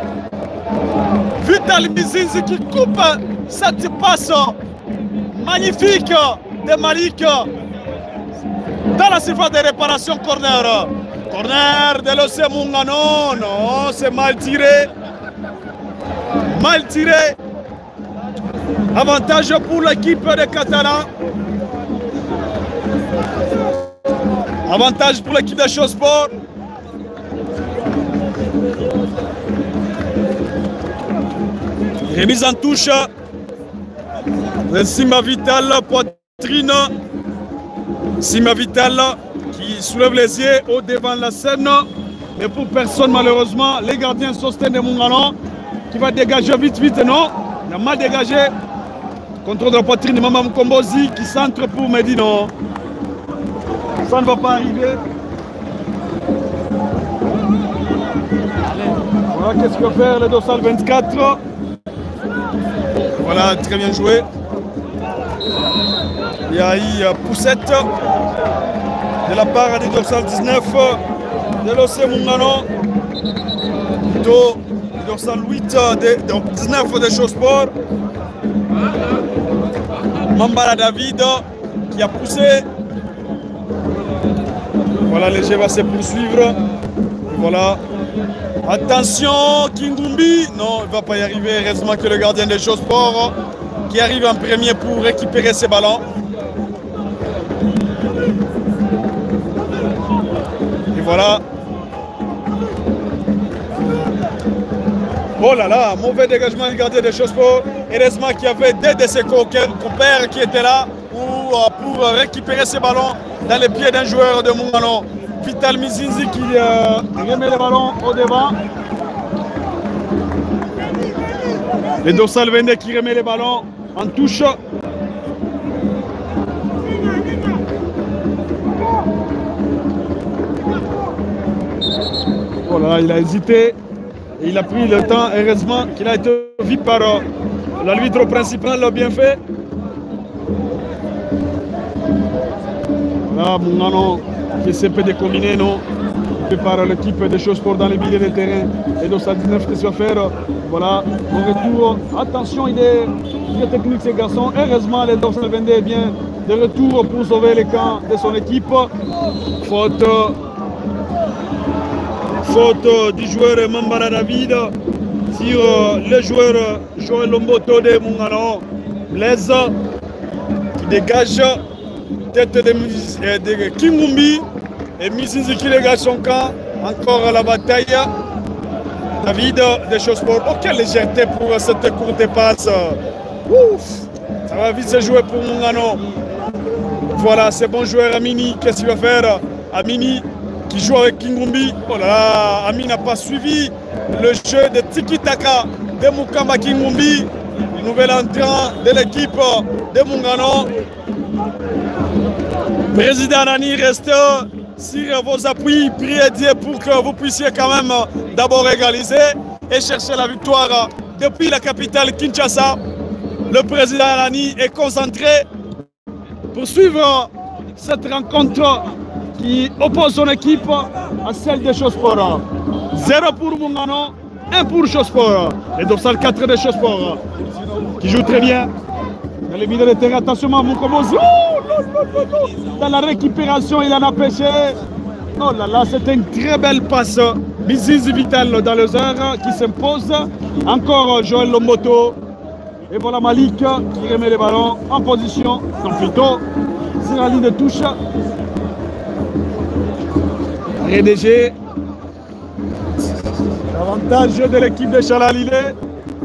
[SPEAKER 1] Vital Mizinzi qui coupe cette passe magnifique de Malik dans la surface de réparation corner. Corner de l'O C Mungano. Non, c'est mal tiré. Mal tiré. Avantage pour l'équipe de Catalan. Avantage pour l'équipe de Chosport. Remise en touche. Sima Vital, poitrine. Sima Vital qui soulève les yeux au devant de la scène. Mais pour personne, malheureusement, les gardiens Sosten de Mungano qui va dégager vite, vite. Non, il a mal dégagé. Contrôle de la poitrine de Mamam Kombozi qui centre pour Medino. Ça ne va pas arriver. Voilà qu'est-ce que va faire le dorsal vingt-quatre. Voilà, très bien joué. Il y a eu poussette de la part du dorsal dix-neuf de l'O C Mungano. Plutôt le dorsal huit, de, donc dix-neuf de Chosport. Mambala David qui a poussé. Voilà, le jeu va se poursuivre. Voilà. Attention, Kingumbi. Non, il ne va pas y arriver. Heureusement que le gardien de Chosport qui arrive en premier pour récupérer ses ballons. Et voilà. Oh là là, mauvais dégagement du gardien de Chosport. Heureusement qu'il y avait deux de ses compères qui étaient là pour, pour récupérer ses ballons dans les pieds d'un joueur de Mungano. Vital Mizinzi qui euh, remet le ballon au devant. Le dorsal vingt qui remet le ballon en touche. Voilà, il a hésité. Et il a pris le temps, heureusement qu'il a été vu par euh, l'arbitre principal, l'a bien fait. Voilà, Mungano qui s'est fait décombiner, non, fait par l'équipe des Chosport dans les milieux de terrain. Et donc ça dix-neuf qui se va faire. Voilà, au retour. Attention, il est, il est technique ces garçons. Heureusement, le dorsal vingt est bien de retour pour sauver les camps de son équipe. Faute. Faute du joueur Mambara David sur le joueur Joël Lomboto de Mungano. Blaise qui dégage tête de, de Kingumbi et Mizinzi qui dégage son camp. Encore à la bataille. David de Chosport. Oh, quelle légèreté pour cette courte passe. Ouf, ça va vite se jouer pour Mungano. Voilà, c'est bon joueur Amini. Qu'est-ce qu'il va faire? Amini qui joue avec Kingumbi. Oh là là, Ami n'a pas suivi le jeu de Tiki Taka de Mukamba Kingumbi. Le nouvel entrant de l'équipe de Mungano. Président Nani, restez sur vos appuis, priez Dieu pour que vous puissiez quand même d'abord égaliser et chercher la victoire depuis la capitale Kinshasa. Le président Nani est concentré pour suivre cette rencontre qui oppose son équipe à celle de Chosport. zéro pour Mungano, un pour Chosport. Et dorsal quatre de Chosport qui joue très bien. Dans les milieux de terrain, attention à Moukomozi. Dans la récupération, il en a pêché. Oh là là, c'est une très belle passe. Mizinzi Vital dans les airs qui s'impose. Encore Joël Lomboto. Et voilà Malik qui remet les ballons en position. Donc plutôt sur la ligne de touche. R D G Avantage de l'équipe de Chalalilé.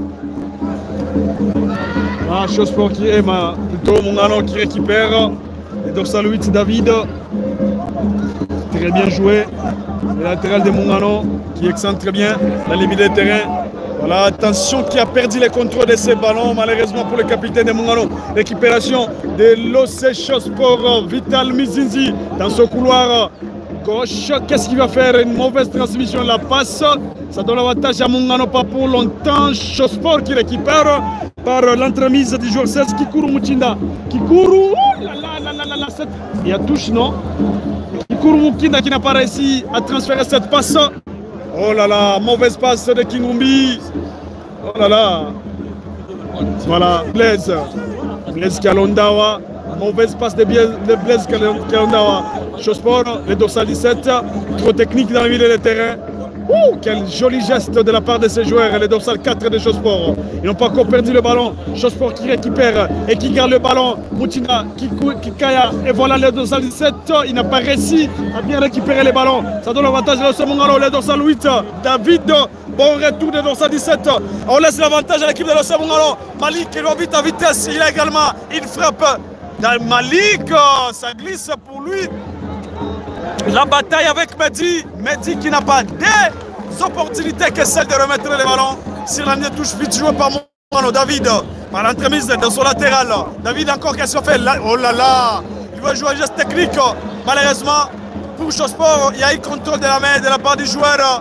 [SPEAKER 1] Ah, chose pour qui est plutôt Mungano qui récupère. Et dorsal huit David. Très bien joué. Le latéral de Mungano qui excentre très bien la limite de terrain. Voilà, attention qui a perdu le contrôle de ces ballons, malheureusement pour le capitaine de Mungano. Récupération de l'O C Sport, Vital Mizinzi dans ce couloir gauche. Qu'est-ce qu'il va faire? Une mauvaise transmission, la passe. Ça donne l'avantage à Mungano, pas pour longtemps. Sport qui récupère par l'entremise du joueur seize, Kikuru Muchinda. Kikuru, oh là là là là là, cette... il y a touche, non? Kikuru Muchinda qui n'a pas réussi à transférer cette passe. Oh là là, mauvaise passe de Kingumbi. Oh là là. Voilà, Blaise. Blaise Kalondawa. Mauvaise passe de Blaise Kalondawa. Chosport, le dorsal dix-sept. Trop technique dans le milieu de terrain. Ouh, quel joli geste de la part de ces joueurs, les dorsal quatre de Chosport. Ils n'ont pas encore perdu le ballon. Chosport qui récupère et qui garde le ballon. Moutina, Kikaya, et voilà le dorsal dix-sept. Il n'a pas réussi à bien récupérer les ballons. Ça donne l'avantage de l'O C Mungano, le dorsal huit. David, bon retour de dorsal dix-sept. On laisse l'avantage à l'équipe de l'O C Mungano. Malik qui va vite à vitesse. Il a également une frappe. Dans Malik, ça glisse pour lui. La bataille avec Mehdi, Mehdi qui n'a pas des opportunités que celle de remettre les ballons sur la ligne de touche vite joué par Mungano. David, par l'entremise dans son latéral. David encore qu'est-ce qu'il fait là? Oh là là, il va jouer un geste technique. Malheureusement, pour Chosport, il y a eu contrôle de la main de la part du joueur.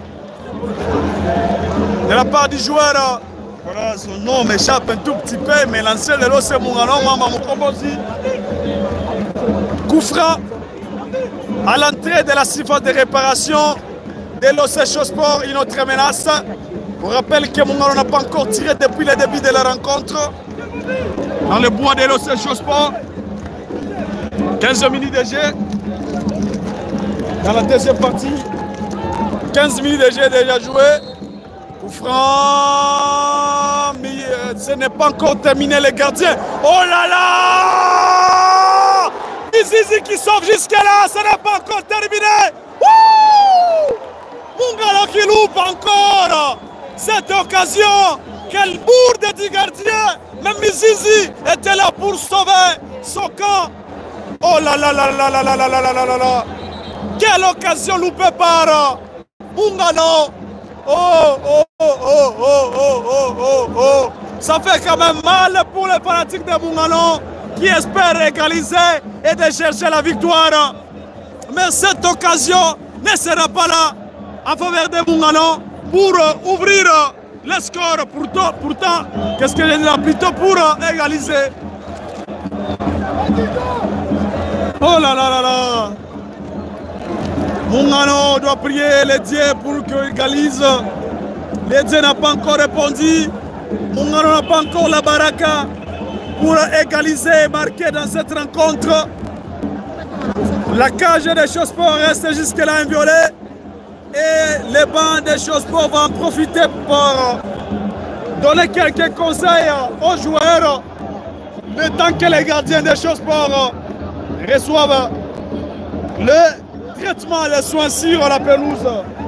[SPEAKER 1] De la part du joueur. Voilà, son nom m'échappe un tout petit peu, mais l'ancien de l'O C Mungano, Mama Mokombosi. Koufra. À l'entrée de la surface de réparation de l'O C Sport, une autre menace. On rappelle que Mungano n'a pas encore tiré depuis le début de la rencontre. Dans le bois de l'O C Sport. quinze minutes de jeu. Dans la deuxième partie. quinze minutes de jeu déjà joué. Coup franc. Mais ce n'est pas encore terminé les gardiens. Oh là là! Zizi qui sauve jusque-là, ce n'est pas encore terminé. Wouh! Mungano qui loupe encore cette occasion. Quelle bourde du gardien. Même Zizi était là pour sauver son camp. Oh là là là là là là là là là là là. Quelle occasion loupée par Mungano. Oh oh oh oh oh oh oh oh oh. Ça fait quand même mal pour les fanatiques de Mungano qui espèrent égaliser et de chercher la victoire. Mais cette occasion ne sera pas là en faveur de Mungano pour ouvrir le score. Pourtant, pourtant qu'est-ce que je dis là, plutôt pour égaliser. Oh là là là là. Mungano doit prier les dieux pour qu'il égalise. Les dieux n'ont pas encore répondu. Mungano n'a pas encore la baraka pour égaliser et marquer dans cette rencontre. La cage des Chosport reste jusque-là inviolée et les bancs des Chosport vont en profiter pour donner quelques conseils aux joueurs le temps que les gardiens des Chosport reçoivent le traitement, les soins sur la pelouse.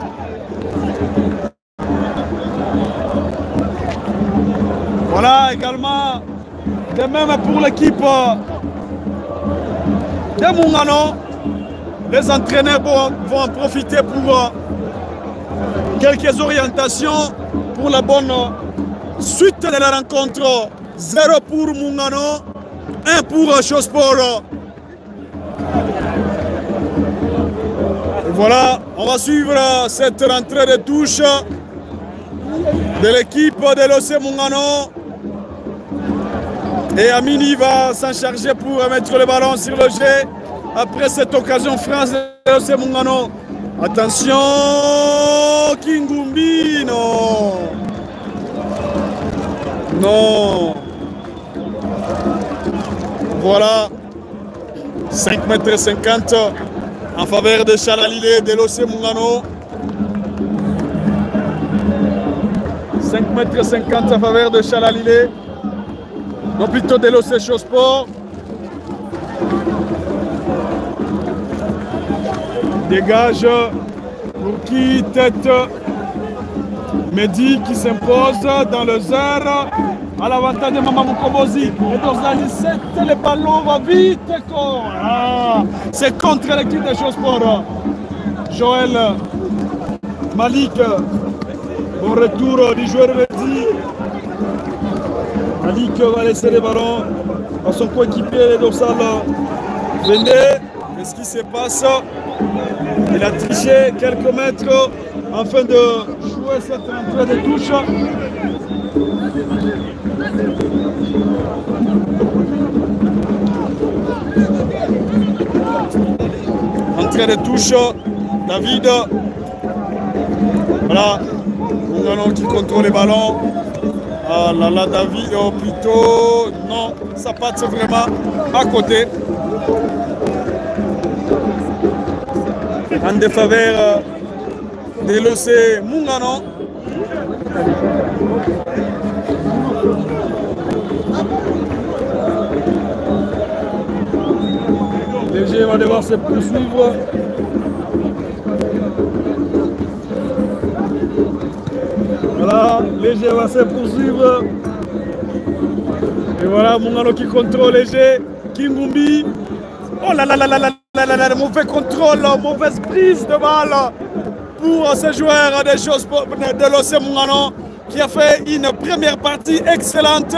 [SPEAKER 1] Voilà également de même pour l'équipe de Mungano. Les entraîneurs vont, vont en profiter pour quelques orientations pour la bonne suite de la rencontre. zéro pour Mungano, un pour Chosport. Et voilà, on va suivre cette rentrée de touche de l'équipe de l'O C Mungano. Et Amini va s'en charger pour mettre le ballon sur le jet. Après cette occasion, France de l'O C Mungano. Attention, Kingumbi, non. Non. Voilà. cinq mètres cinquante en faveur de Chalalilé de l'O C Mungano. cinq mètres cinquante en faveur de Chalalilé. Non, plutôt de l'O C Sport. Dégage pour qui? Tête Mehdi qui s'impose dans le zère à l'avantage de Mamba Mukombozi. Et Dorsal dix-sept, le ballon va vite. Ah, c'est contre l'équipe de Chosport. Joël Malik. Bon retour du joueur Mehdi. Malik va laisser le ballon à son coéquipier, le Dorsal Vendée. Qu'est-ce qui se passe? Il a triché quelques mètres afin de jouer cette entrée de touche. Entrée de touche, David. Voilà, Mungano qui contrôle les ballons. Ah là là, David, oh, plutôt, non, ça passe vraiment à côté. En défaveur de l'O C Mungano. Léger va devoir se poursuivre. Voilà, Léger va se poursuivre. Et voilà, Mungano qui contrôle Léger. Kingumbi. Oh là là là là là là là là, mauvais contrôle, mauvaise prise de balle pour ce joueur des choses de l'O C Mungano qui a fait une première partie excellente.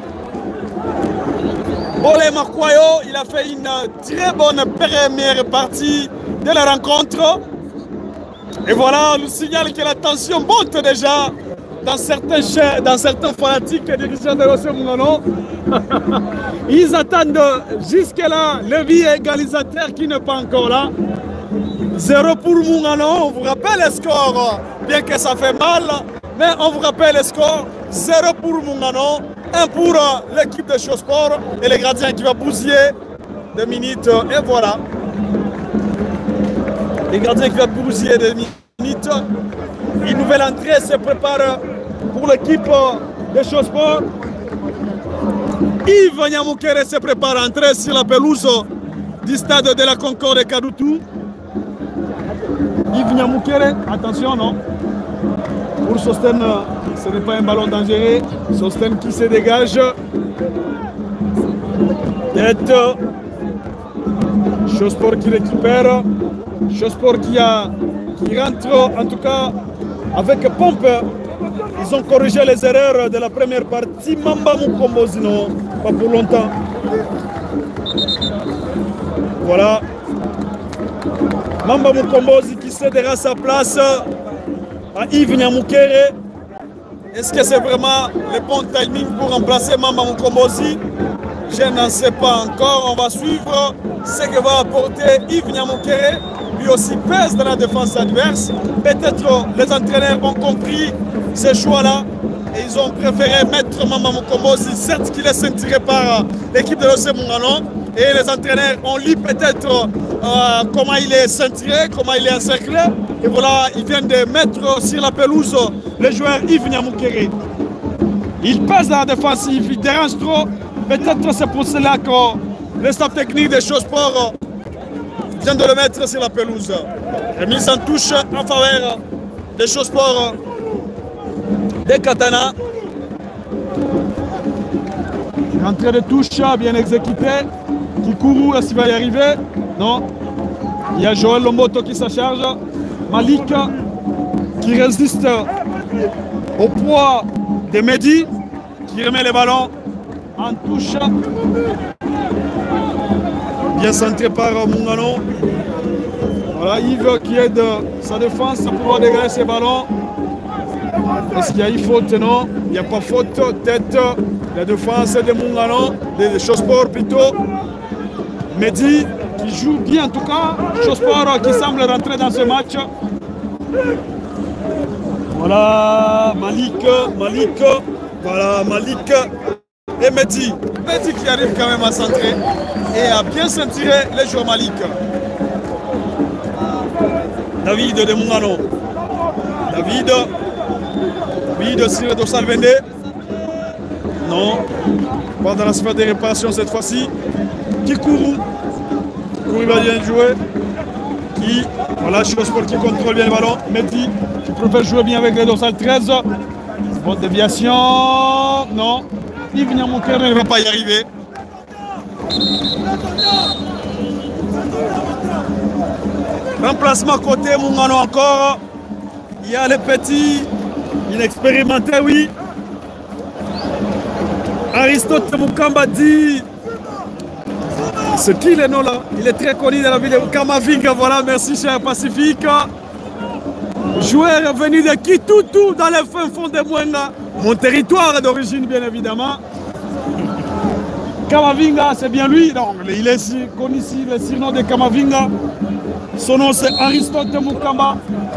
[SPEAKER 1] Olé Makwayo, il a fait une très bonne première partie de la rencontre. Et voilà, on nous signale que la tension monte déjà dans certains, dans certains fanatiques et dirigeants de l'O C Mungano. Ils attendent jusque-là le vie égalisateur qui n'est pas encore là. Zéro pour Mungano, on vous rappelle le score, bien que ça fait mal, mais on vous rappelle le score. Zéro pour Mungano, un pour l'équipe de Chosport et le gardien qui va bousiller deux minutes. Et voilà. Le gardien qui va bousiller deux minutes. Une nouvelle entrée se prépare pour l'équipe de Chosport. Yves Nyamukere se prépare à entrer sur la pelouse du stade de la Concorde Kadutu. Yves Nyamukere, attention, non? Pour Sosten, ce n'est pas un ballon dangereux. Sosten qui se dégage. Tête. Chosport qui récupère. Chosport qui, a, qui rentre, en tout cas, avec pompe. Ils ont corrigé les erreurs de la première partie. Mamba Mukombozi, non, pas pour longtemps. Voilà. Mamba Mukombozi qui cédera sa place à Yves Nyamukere. Est-ce que c'est vraiment le bon timing pour remplacer Mamba Mukombozi? Je n'en sais pas encore. On va suivre ce que va apporter Yves Nyamukere. Lui aussi pèse dans la défense adverse. Peut-être les entraîneurs ont compris ce choix-là et ils ont préféré mettre Mamba Mukombozi, certes qu'il est ceinturé par l'équipe de l'O C Mungano, et les entraîneurs ont lu peut-être euh, comment il est ceinturé, comment il est encerclé, et voilà, ils viennent de mettre sur la pelouse le joueur Yves Nyamukere. Il pèse dans la défensive, il dérange trop, peut-être c'est pour cela que le staff technique des Chosport vient de le mettre sur la pelouse. Remise en touche en faveur des Chosport de Katana. Entrée de touche bien exécutée. Kikourou, est-ce qu'il va y arriver? Non. Il y a Joël Lomoto qui s'en charge. Malik qui résiste au poids de Mehdi, qui remet les ballons en touche. Bien centré par Mungano. Voilà Yves qui aide sa défense à pouvoir dégager ses ballons. Est-ce qu'il y a eu faute? Non, il n'y a pas faute. Tête, la défense de Mungano, de Chosport plutôt. Mehdi qui joue bien en tout cas. Chosport qui semble rentrer dans ce match. Voilà Malik, Malik, voilà Malik et Mehdi. Mehdi qui arrive quand même à centrer et à bien ceinturer les joueurs Malik. David de Mungano. David. David sur le dorsal Vendée. Non. Pas dans la sphère de réparation cette fois-ci. Kikourou. Kikourou va bien jouer. qui, voilà, Chosport qui contrôle bien le ballon. Mehdi qui préfère jouer bien avec les dorsales treize. Bonne déviation. Non. Yves Niamoukere ne va pas y arriver. Remplacement côté Mungano encore. Il y a les petits inexpérimentés, oui. Aristote Mukamba dit. C'est qui le nom là? Il est très connu dans la ville de Kamavinga. Voilà, merci cher Pacifique. Joueur venu de Kitutu dans les fins fonds de Mwenga. Mon territoire d'origine, bien évidemment. Kamavinga, c'est bien lui. Donc, il est connu ici, le surnom de Kamavinga. Son nom c'est Aristote Mukamba.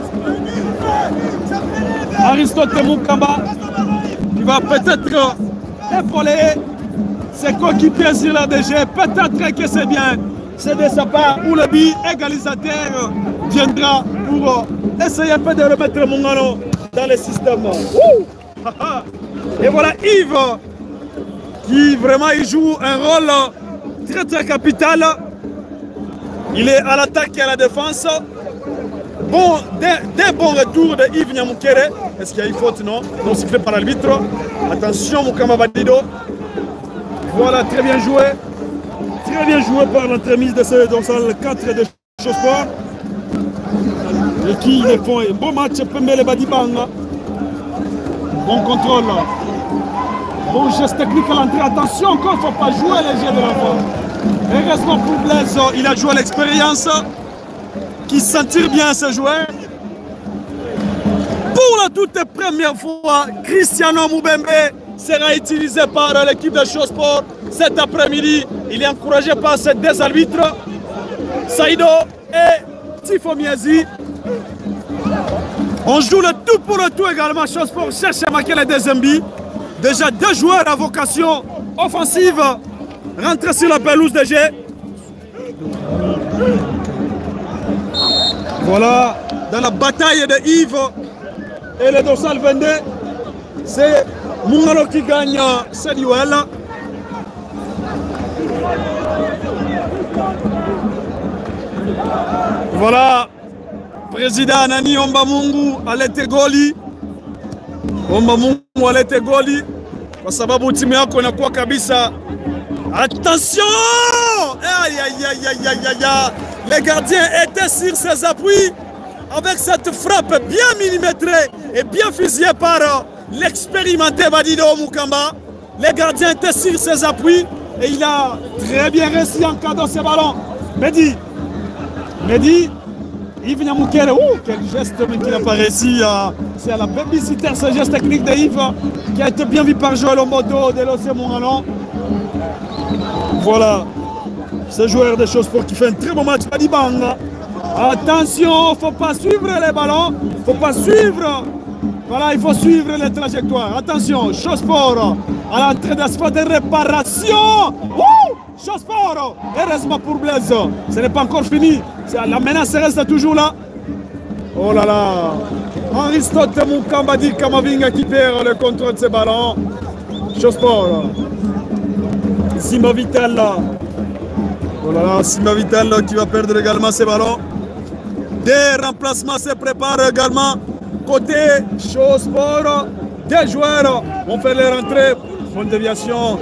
[SPEAKER 1] Aristote Mukamba, qui va peut-être épauler ses coéquipiers sur la D G. Peut-être que c'est bien. C'est de sa part où le but égalisateur viendra pour essayer un peu de remettre Mungano dans le système. Et voilà Yves qui vraiment il joue un rôle très très capital. Il est à l'attaque et à la défense. Bon, des, des bons retours de Yves Niamoukere. Est-ce qu'il y a une faute? Non. Non, sifflé par l'arbitre. Attention, Mukamba Badido. Voilà, très bien joué. Très bien joué par l'entremise de ce dorsal quatre de Chosport. Et qui les font un bon match, Pembele Badibanga. Bon contrôle. Bon geste technique à l'entrée. Attention, encore, il ne faut pas jouer les jeux de l'enfant. Heureusement pour Blaise, il a joué l'expérience. Qui sentir bien ce joueur. Pour la toute première fois, Cristiano Moubembe sera utilisé par l'équipe de Chosport cet après-midi. Il est encouragé par ces deux arbitres, Saïdo et Tifo Miazi. On joue le tout pour le tout également. Chosport cherche à marquer les deuxième but. Déjà deux joueurs à vocation offensive rentrent sur la pelouse de G. Voilà, dans la bataille de Yves et le dorsal vingt-deux, c'est Mungano qui gagne ce duel. Voilà, président Nani Ombamungu alete goli. Ombamungu alete goli. Kwa sababu timu yako inakuwa kabisa. Attention! Aïe aïe aïe aïe aïe aïe. Les gardiens étaient sur ses appuis avec cette frappe bien millimétrée et bien fusillée par l'expérimenté Badido Mukamba. Les gardiens étaient sur ses appuis et il a très bien réussi en cadeau ce ballon. Mehdi, Mehdi, Yves Niamoukere, oh, quel geste qu'il n'a pas réussi. C'est à la babysitter ce geste technique de Yves qui a été bien vu par Joël Omboto de l'Océan Mongano. Voilà. Ce joueur de Chosport qui fait un très bon match, Badibanga. Attention, il ne faut pas suivre les ballons, il ne faut pas suivre. Voilà, il faut suivre les trajectoires. Attention, Chosport à l'entrée d'espace de réparation. Wouh! Chosport, heureusement pour Blaise, ce n'est pas encore fini. La menace reste toujours là. Oh là là. Aristote Mukamba dit Kamavinga qui perd le contrôle de ce ballon. Chosport. Sima Vital là. Oh là là, Sima Vital qui va perdre également ses ballons. Des remplacements se préparent également. Côté Chosport, des joueurs vont faire les rentrées. Bonne déviation.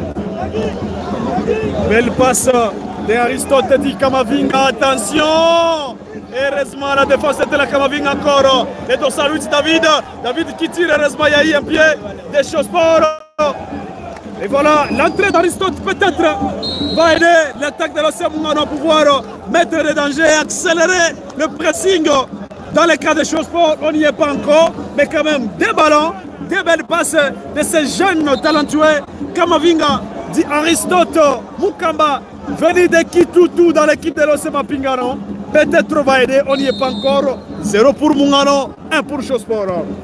[SPEAKER 1] Belle passe de Aristote dit Kamavinga. Attention! Heureusement la défense de la Kamavinga encore. Les dorsal huit David. David qui tire. Heureusement il y a eu un pied de Chosport. Et voilà, l'entrée d'Aristote peut-être va aider l'attaque de l'Océan Mungano à pouvoir mettre des dangers et accélérer le pressing. Dans le cas des Chosport, on n'y est pas encore, mais quand même des ballons, des belles passes de ces jeunes talentueux. Kamavinga dit Aristote Mukamba, venu de Kitutu dans l'équipe de l'Océan Mapingano. Peut-être va aider, on n'y est pas encore. Zéro pour Mungano, un pour Chosport.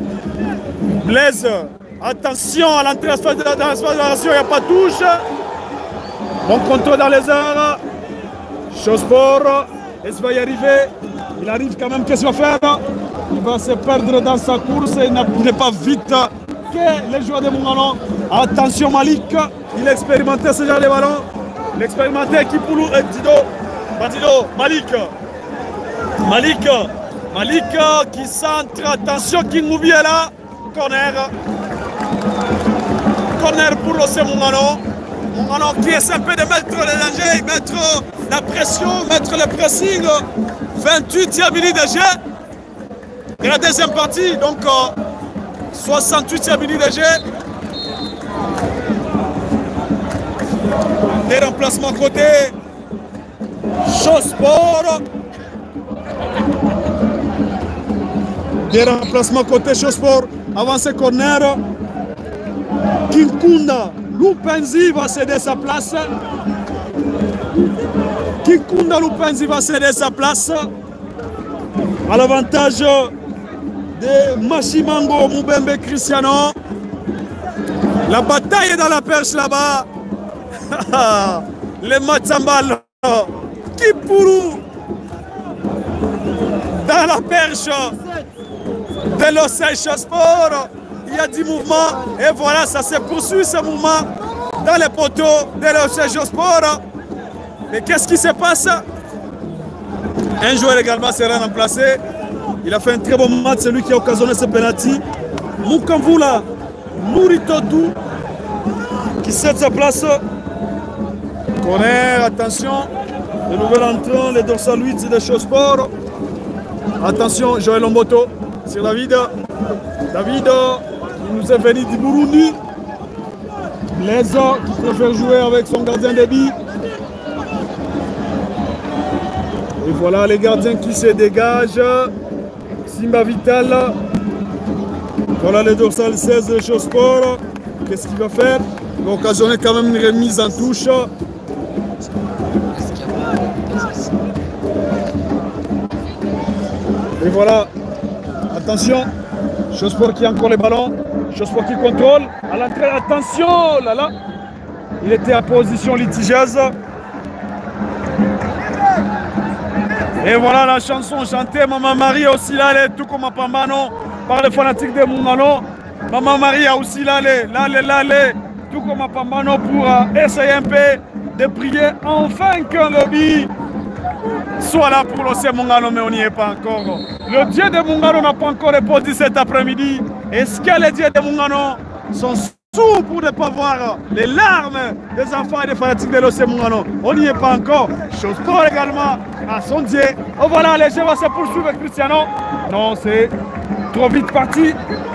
[SPEAKER 1] Blaise. Attention à l'entrée dans l'espace de la nation, il n'y a pas de touche. Bon contrôle dans les airs. Chosport, est-ce qu'il va y arriver? Il arrive quand même, qu'est-ce qu'il va faire? Il va se perdre dans sa course, il n'est pas vite que les joueurs de Mungano. Attention Malik, il a expérimenté ce genre de ballon. L'expérimenté Kipoulou et Dido. Badido, Malik. Malik, Malik qui centre, attention Kingoubi est là, corner. Corner pour l'O C Mungano. Mungano qui essaie un peu de mettre le danger, mettre la pression, mettre le pressing. vingt-huitième minute de jeu. Et la deuxième partie, donc soixante-huitième minute de jeu. Des remplacements côté Shosport. Des remplacements côté Shosport. Avant ce corner. Kinkunda Lupenzi va céder sa place. Kinkunda Lupenzi va céder sa place à l'avantage de Machimango Mubembe Cristiano. La bataille est dans la perche là-bas. Les Matsambal Kipuru dans la perche de l'O C Sport. Il y a du mouvement et voilà, ça se poursuit ce mouvement dans les poteaux de l'O C Sport. Mais qu'est-ce qui se passe? Un joueur également sera remplacé. Il a fait un très bon match, c'est lui qui a occasionné ce penalty. Mukamvula Nouritotu qui cède sa place. Corner, attention. Le nouvel entrant, les dorsal huit de Shosport. Attention, Joël Lomboto sur David. David, il nous est venu du Burundi. Blaise qui préfère jouer avec son gardien de but. Et voilà les gardiens qui se dégagent. Simba Vital. Voilà le dorsal seize de Shosport. Qu'est-ce qu'il va faire? Il va occasionner quand même une remise en touche. Et voilà. Attention. Shosport qui a encore les ballons. Shosport qui contrôle. À l'entrée, attention. Là, là. Il était en position litigieuse. Et voilà la chanson chantée. Maman Marie aussi là, elle est tout comme à Pambano par les fanatiques de Mungano. Maman Marie a aussi là, là, là, là, tout comme à Pambano pour euh, essayer un peu de prier enfin que le but soit là pour l'O C Mungano, mais on n'y est pas encore. Le Dieu de Mungano n'a pas encore répondu cet après-midi. Est-ce que les dieux de Mungano sont sourds pour ne pas voir les larmes des enfants et des fanatiques de l'O C Mungano? On n'y est pas encore. Shosport également à son Dieu. Oh voilà, les jeux vont se poursuivre avec Cristiano. Non, c'est trop vite parti.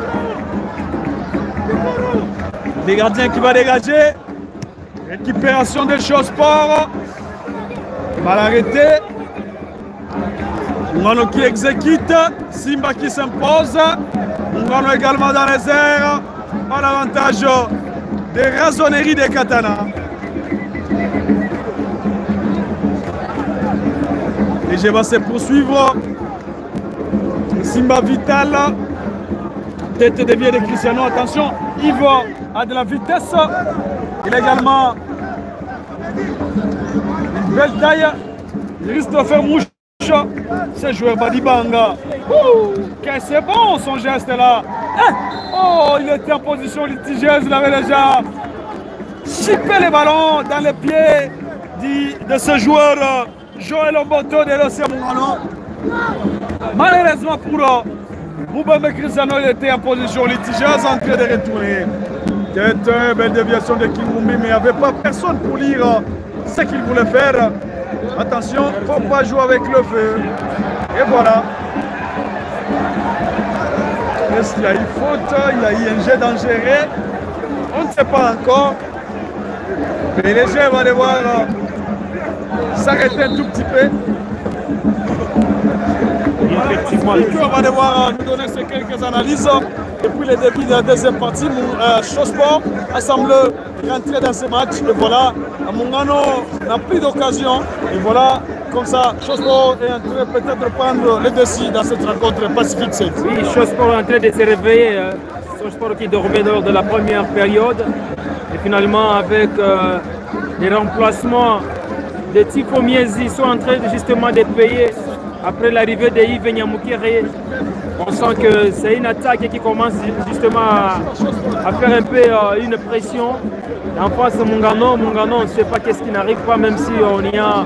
[SPEAKER 1] Les gardiens qui va dégager. Récupération de Shosport. Mal arrêté. Mungano qui exécute. Simba qui s'impose. Mungano également dans les airs. À l'avantage des raisonneries des Katana. Les jeux vont se poursuivre. Simba Vital. Tête déviée de Cristiano. Attention, Yves a de la vitesse. Il a également une belle taille. Il risque de faire mouche. Ce joueur Badibanga. C'est bon son geste là. Eh, oh, il était en position litigieuse. Il avait déjà chippé les ballons dans les pieds de, de ce joueur Joël Omboto de l'O C Mungano. Malheureusement pour Mubembe Cristiano, il était en position litigieuse en train de retourner. C'était une belle déviation de Kingumbi, mais il n'y avait pas personne pour lire ce qu'il voulait faire. Attention, il ne faut pas jouer avec le feu. Et voilà. Est-ce qu'il y a eu faute? Il y a eu un jet dangereux. On ne sait pas encore. Mais les jeux vont devoir s'arrêter un tout petit peu. Effectivement, on va devoir nous donner ces quelques analyses. Depuis le début de la deuxième partie, euh, Shosport a semblé rentrer dans ce match. Et voilà, Mungano n'a plus d'occasion. Et voilà, comme ça, Shosport est en train peut-être de prendre le dessus dans cette rencontre Pacifique sept.
[SPEAKER 4] Oui, Shosport est en train de se réveiller. Euh, Shosport qui dormait lors de la première période. Et finalement, avec euh, les remplacements de Tifo Miezi, ils sont en train de, justement de payer. Après l'arrivée de Yves Nyamukere, on sent que c'est une attaque qui commence justement à, à faire un peu euh, une pression. En face de Mungano, Mungano, on ne sait pas qu'est-ce qui n'arrive pas, même si on y a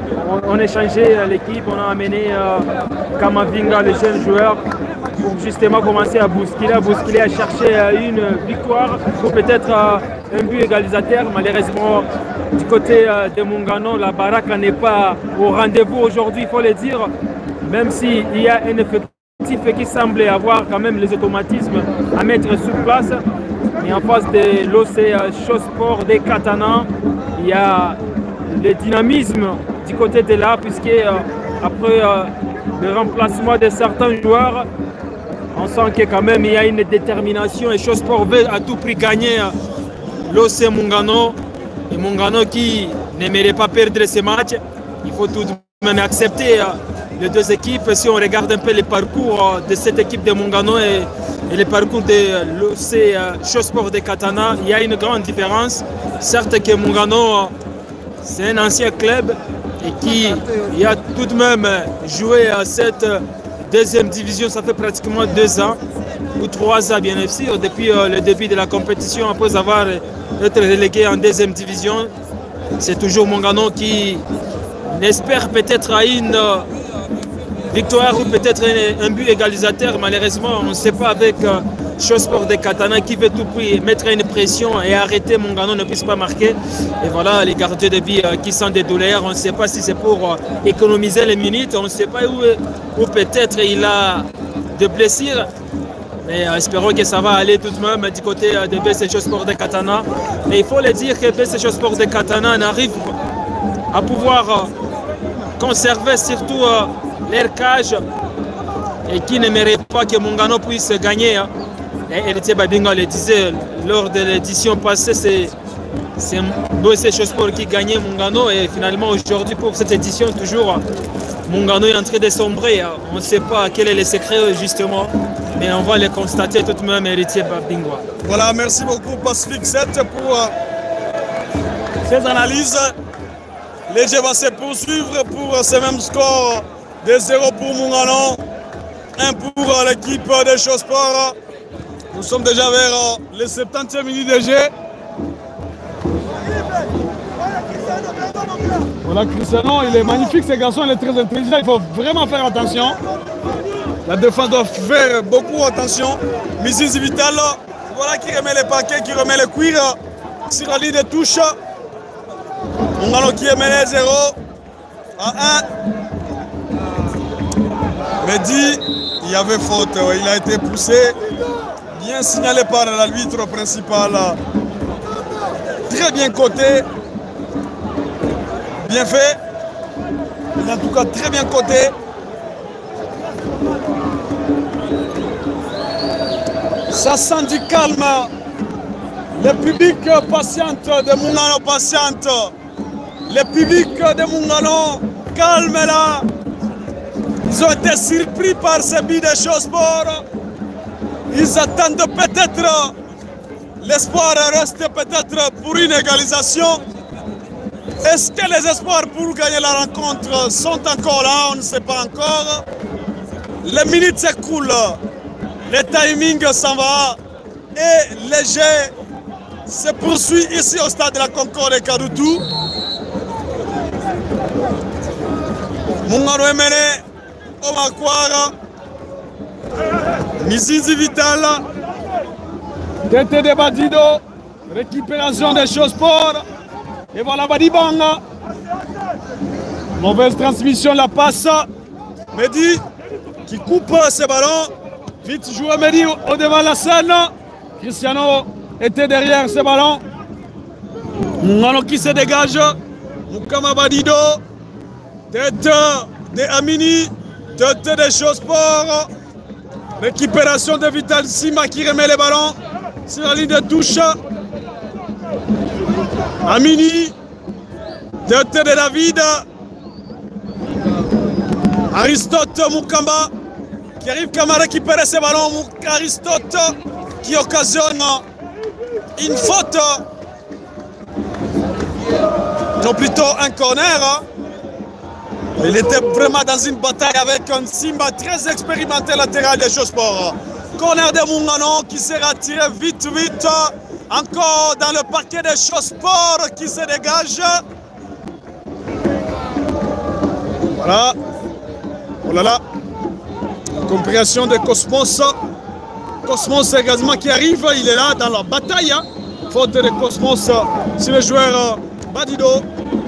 [SPEAKER 4] on, on a changé l'équipe, on a amené euh, Kamavinga, le jeune joueur, pour justement commencer à bousculer, à bousculer, à chercher euh, une victoire ou peut-être euh, un but égalisateur. Malheureusement, du côté euh, de Mungano, la baraque n'est pas au rendez-vous aujourd'hui, il faut le dire, même s'il y a un effectif qui semble avoir quand même les automatismes à mettre sur place. Mais en face de l'O C Chosport des Katana, il y a le dynamisme du côté de là, puisque euh, après euh, le remplacement de certains joueurs, on sent que quand même il y a une détermination et Chosport veut à tout prix gagner euh, l'O C Mungano. Et Mungano qui n'aimerait pas perdre ce match, il faut tout de même accepter euh, les deux équipes. Si on regarde un peu les parcours euh, de cette équipe de Mungano et, et les parcours de l'O C euh, Chosport de Katana, il y a une grande différence. Certes que Mungano, euh, c'est un ancien club et qui il a tout de même joué à cette deuxième division, ça fait pratiquement deux ans ou trois ans bien sûr, depuis euh, le début de la compétition, après avoir été relégué en deuxième division. C'est toujours Mungano qui espère peut-être à une euh, victoire ou peut-être un, un but égalisateur. Malheureusement, on ne sait pas avec euh, Chosport de Katana qui veut tout prix mettre une pression et arrêter Mungano ne puisse pas marquer. Et voilà les gardiens de but euh, qui sont des douleurs. On ne sait pas si c'est pour euh, économiser les minutes. On ne sait pas où, où peut-être il a des blessures. Mais euh, espérons que ça va aller tout de même du côté euh, de B C Chosport de Katana. Mais il faut le dire que B C Chosport de Katana n'arrive à pouvoir euh, conserver surtout euh, leur cage et qui n'aimerait pas que Mungano puisse gagner. Hein. Et Héritier Babinga le disait lors de l'édition passée, c'est B C Chosport qui gagnait Mungano et finalement aujourd'hui pour cette édition toujours Mungano est en train de sombrer. On ne sait pas quel est le secret justement, mais on va le constater tout de même, Héritier Babinga.
[SPEAKER 1] Voilà, merci beaucoup Pacific sept pour euh, ces analyses. Les jeux vont se poursuivre pour euh, ce même score de zéro pour Mungano, un pour euh, l'équipe de Chosport. Nous sommes déjà vers euh, les septantième minutes de jeu. Voilà Cristiano, il est magnifique ce garçon, il est très intelligent, il faut vraiment faire attention. La défense doit faire beaucoup attention. Mrs Vital, voilà qui remet les paquets, qui remet le cuir sur la ligne de touche. Mungano qui est mené zéro à un. Mehdi, il y avait faute, il a été poussé. Bien signalé par l'arbitre principal. Très bien coté. Bien fait. En tout cas, très bien coté. Ça sent du calme. Le public patiente de Mungano patiente. Le public de Mungano calme là. Ils ont été surpris par ce but de Chosport. Ils attendent peut-être, l'espoir reste peut-être pour une égalisation. Est-ce que les espoirs pour gagner la rencontre sont encore là? On ne sait pas encore. Les minutes s'écoulent, le timing s'en va et le jeu se poursuit ici au stade de la Concorde de Kadutu. Mungano est mené au Makwara. Mizizi Vital, Tete de Badido, récupération des Chosport. Et voilà Badibanga. Mauvaise transmission, la passe. Mehdi qui coupe ce ballon. Vite joué Mehdi au devant de la scène. Cristiano était derrière ce ballon. Mungano qui se dégage. Mukama Badido. Tête de Amini. Tête de Chosport. Récupération de Vital Sima qui remet les ballons sur la ligne de touche. Amini, tête de David. Aristote Mukamba qui arrive comme à récupérer ces ballons. Aristote qui occasionne une faute. Non, plutôt un corner. Il était vraiment dans une bataille avec un Simba très expérimenté latéral des Chosport. Corner de Mungano qui sera tiré vite, vite. Encore dans le parquet des Chosport qui se dégage. Voilà. Oh là là. Compréhension de Cosmos. Cosmos également qui arrive. Il est là dans la bataille. Hein. Faute de Cosmos sur le joueur Badido.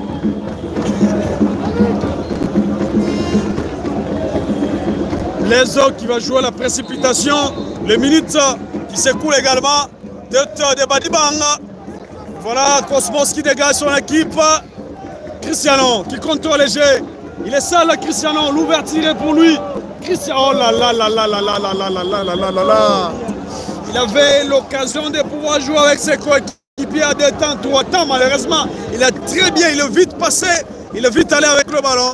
[SPEAKER 1] Les autres qui va jouer la précipitation. Les minutes qui s'écoulent également. De, de Badibang. Voilà Cosmos qui dégage son équipe. Cristiano qui contrôle les jeux. Il est seul Cristiano. L'ouverture est pour lui. Cristiano. Oh là là là là là là là là là là là là là. Il avait l'occasion de pouvoir jouer avec ses coéquipiers à deux temps, trois temps. Malheureusement, il a très bien, il a vite passé. Il est vite allé avec le ballon.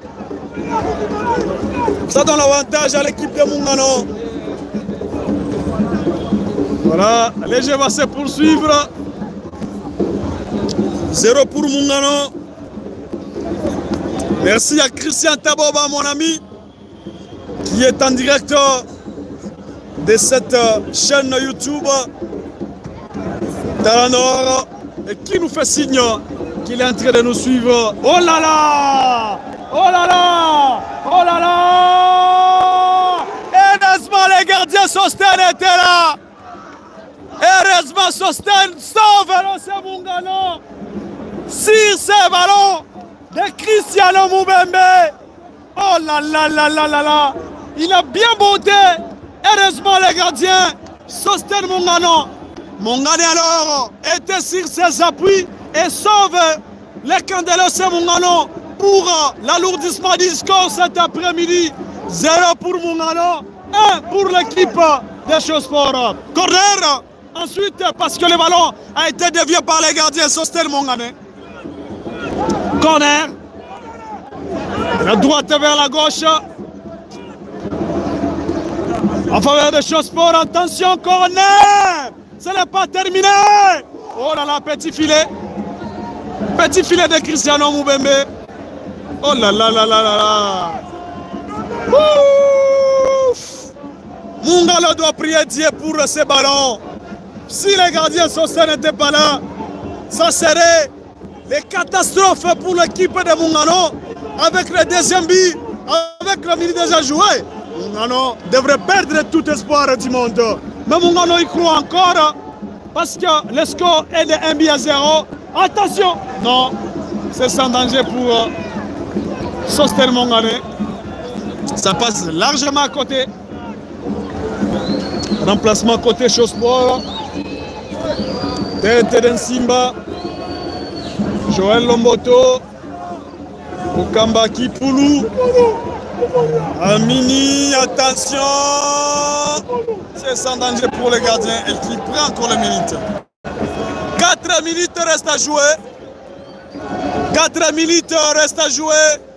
[SPEAKER 1] Ça donne l'avantage à l'équipe de Mungano. Voilà, les jeux vont se poursuivre. Zéro pour Mungano. Merci à Christian Taboba, mon ami, qui est en direct de cette chaîne YouTube Talanor et qui nous fait signe qu'il est en train de nous suivre. Oh là là! Oh là là! Oh là là! Heureusement, les gardiens Sosten étaient là! Heureusement, Sosten sauve l'O C Mungano sur ces ballons de Cristiano Mubembe. Oh là là là là là là! Il a bien monté. Heureusement, les gardiens Sosten Mungano. Mungano alors était sur ses appuis et sauve les camps de l'O C Mungano pour l'alourdissement du score cet après-midi. Zéro pour Mungano, un pour l'équipe des Chausport. Corner. Ensuite, parce que le ballon a été dévié par les gardiens Sosten Mungano. Corner. La droite vers la gauche. En faveur de Chausport, attention, corner. Ce n'est pas terminé. Oh là là, petit filet. Petit filet de Cristiano Mubembe. Oh là là là là là là. Ouf. Mungano doit prier Dieu pour ce ballon. Si les gardiens Sosten n'étaient pas là, ça serait les catastrophes pour l'équipe de Mungano. Avec le deuxième but, avec le minute déjà joué, Mungano devrait perdre tout espoir du monde. Mais Mungano y croit encore parce que le score est de un but à zéro. Attention! Non, c'est sans danger pour euh, Sosten Mungano. Ça passe largement à côté. Remplacement côté Chausport. Tête d'un Simba. Joël Lomboto. Okamba Kipoulou. Amini, attention. C'est sans danger pour les gardiens. Et qui prend encore les minutes. quatre minutes restent à jouer. quatre minutes restent à jouer.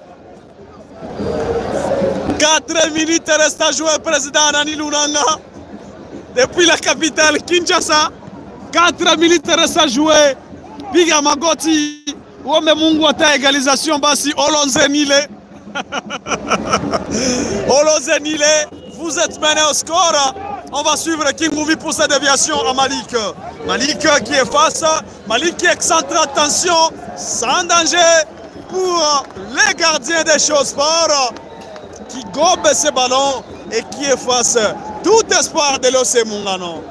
[SPEAKER 1] quatre minutes restent à jouer, président Nani Lunanga. Depuis la capitale Kinshasa. quatre minutes restent à jouer. Biga Magoti. Wome Mungu ata égalisation basi Olonze Nile. Olonze Nile, vous êtes mené au score. On va suivre King Movie pour sa déviation à Malik. Malik qui est face, Malik qui excentre, attention, sans danger pour les gardiens des Chausport qui gobent ce ballon et qui efface tout espoir de l'O C Mungano.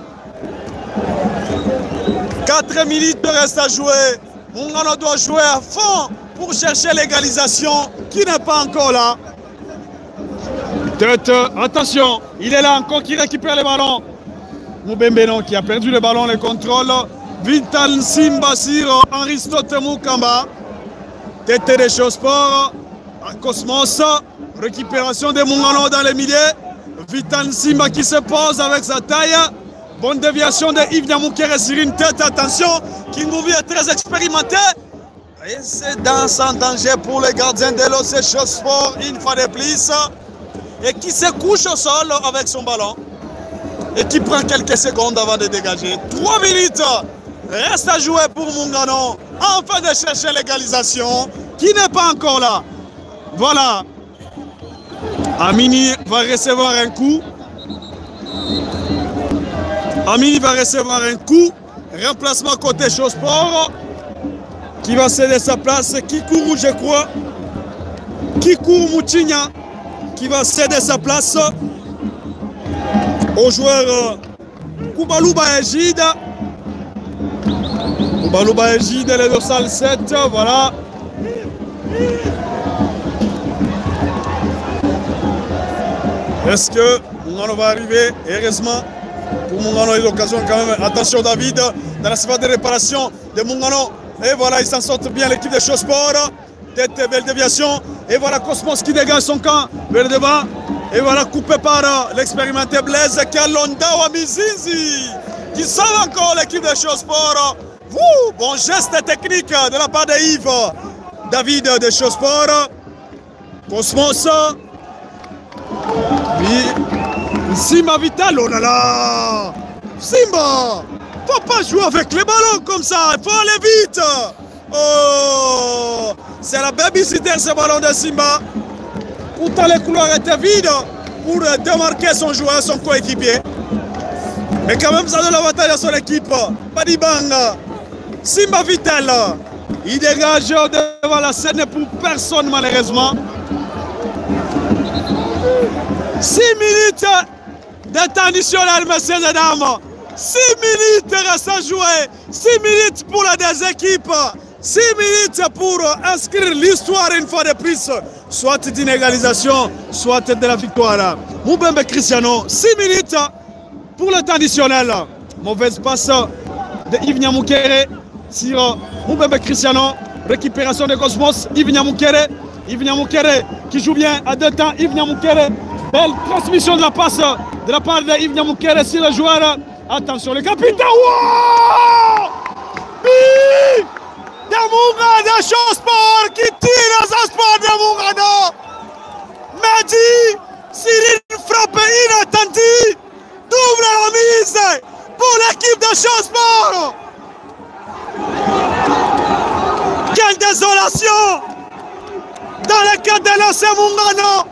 [SPEAKER 1] quatre minutes restent à jouer. Mungano doit jouer à fond pour chercher l'égalisation qui n'est pas encore là. Tête, attention, il est là encore qui récupère le ballon. Mubembe non, qui a perdu le ballon, le contrôle. Vital Simba sur Aristote Mukamba. Tête des Chausport. Cosmos. Récupération de Mungano dans le milieu. Vital Simba qui se pose avec sa taille. Bonne déviation de Yves Nyamukere sur une tête. Attention, King Movie est très expérimenté. Et c'est dans sans danger pour les gardiens de l'O C Chausport une fois de plus. Et qui se couche au sol avec son ballon. Et qui prend quelques secondes avant de dégager. Trois minutes reste à jouer pour Mungano. Enfin de chercher l'égalisation qui n'est pas encore là. Voilà. Amini va recevoir un coup. Amini va recevoir un coup. Remplacement côté Chausport. Qui va céder sa place. Kikourou, je crois. Kikou Moutinha qui va céder sa place au joueur Koubalouba Ejide. Koubalouba Ejide, le dorsal sept, voilà. Est-ce que Mungano va arriver? Heureusement pour Mungano, il a l'occasion quand même. Attention David, dans la surface de réparation de Mungano. Et voilà, il s'en sort bien l'équipe de Shosport. Tête, belle déviation. Et voilà Cosmos qui dégage son camp vers le devant. Et voilà, coupé par l'expérimenté Blaise Kalonda Wamizinzi qui sauve encore l'équipe de Shosport. Bon geste technique de la part de Yves David de Shosport. Cosmos. Oui. Simba Vital, oh là là. Simba, faut pas jouer avec les ballons comme ça, il faut aller vite. Oh, c'est la babysitter ce ballon de Simba. Pourtant les couloirs étaient vides pour démarquer son joueur, son coéquipier. Mais quand même ça donne l'avantage à son équipe. Badibanga, Simba Vital, il dégage devant la scène pour personne malheureusement. six minutes de temps additionnel, messieurs et dames. six minutes restent à jouer. six minutes pour les deux équipes. six minutes pour inscrire l'histoire une fois de plus. Soit d'une égalisation, soit de la victoire. Moubembe Cristiano, six minutes pour le temps additionnel. Mauvaise passe de Yves Nyamukere sur Moubembe Cristiano. Récupération de Cosmos. Yves Nyamukere. Yves Nyamukere qui joue bien à deux temps. Yves Nyamukere. Belle transmission de la passe de la part de Yves Nyamukere sur le joueur. Attention, le capitaine. Wow! Oui! De Mungano de Shosport qui tire à Sport de Mungano. Mehdi, Cyril frappe inattendue. Double la mise pour l'équipe de Shosport. Quelle désolation dans le cadre de l'O C Mungano.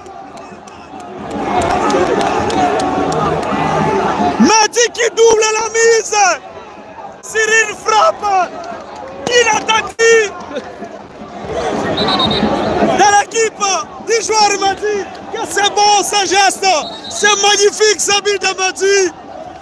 [SPEAKER 1] Mehdi qui double la mise. Cyril frappe. Inattendu. De l'équipe du joueur Mehdi. Que c'est bon ce geste. C'est magnifique ce but de Mehdi.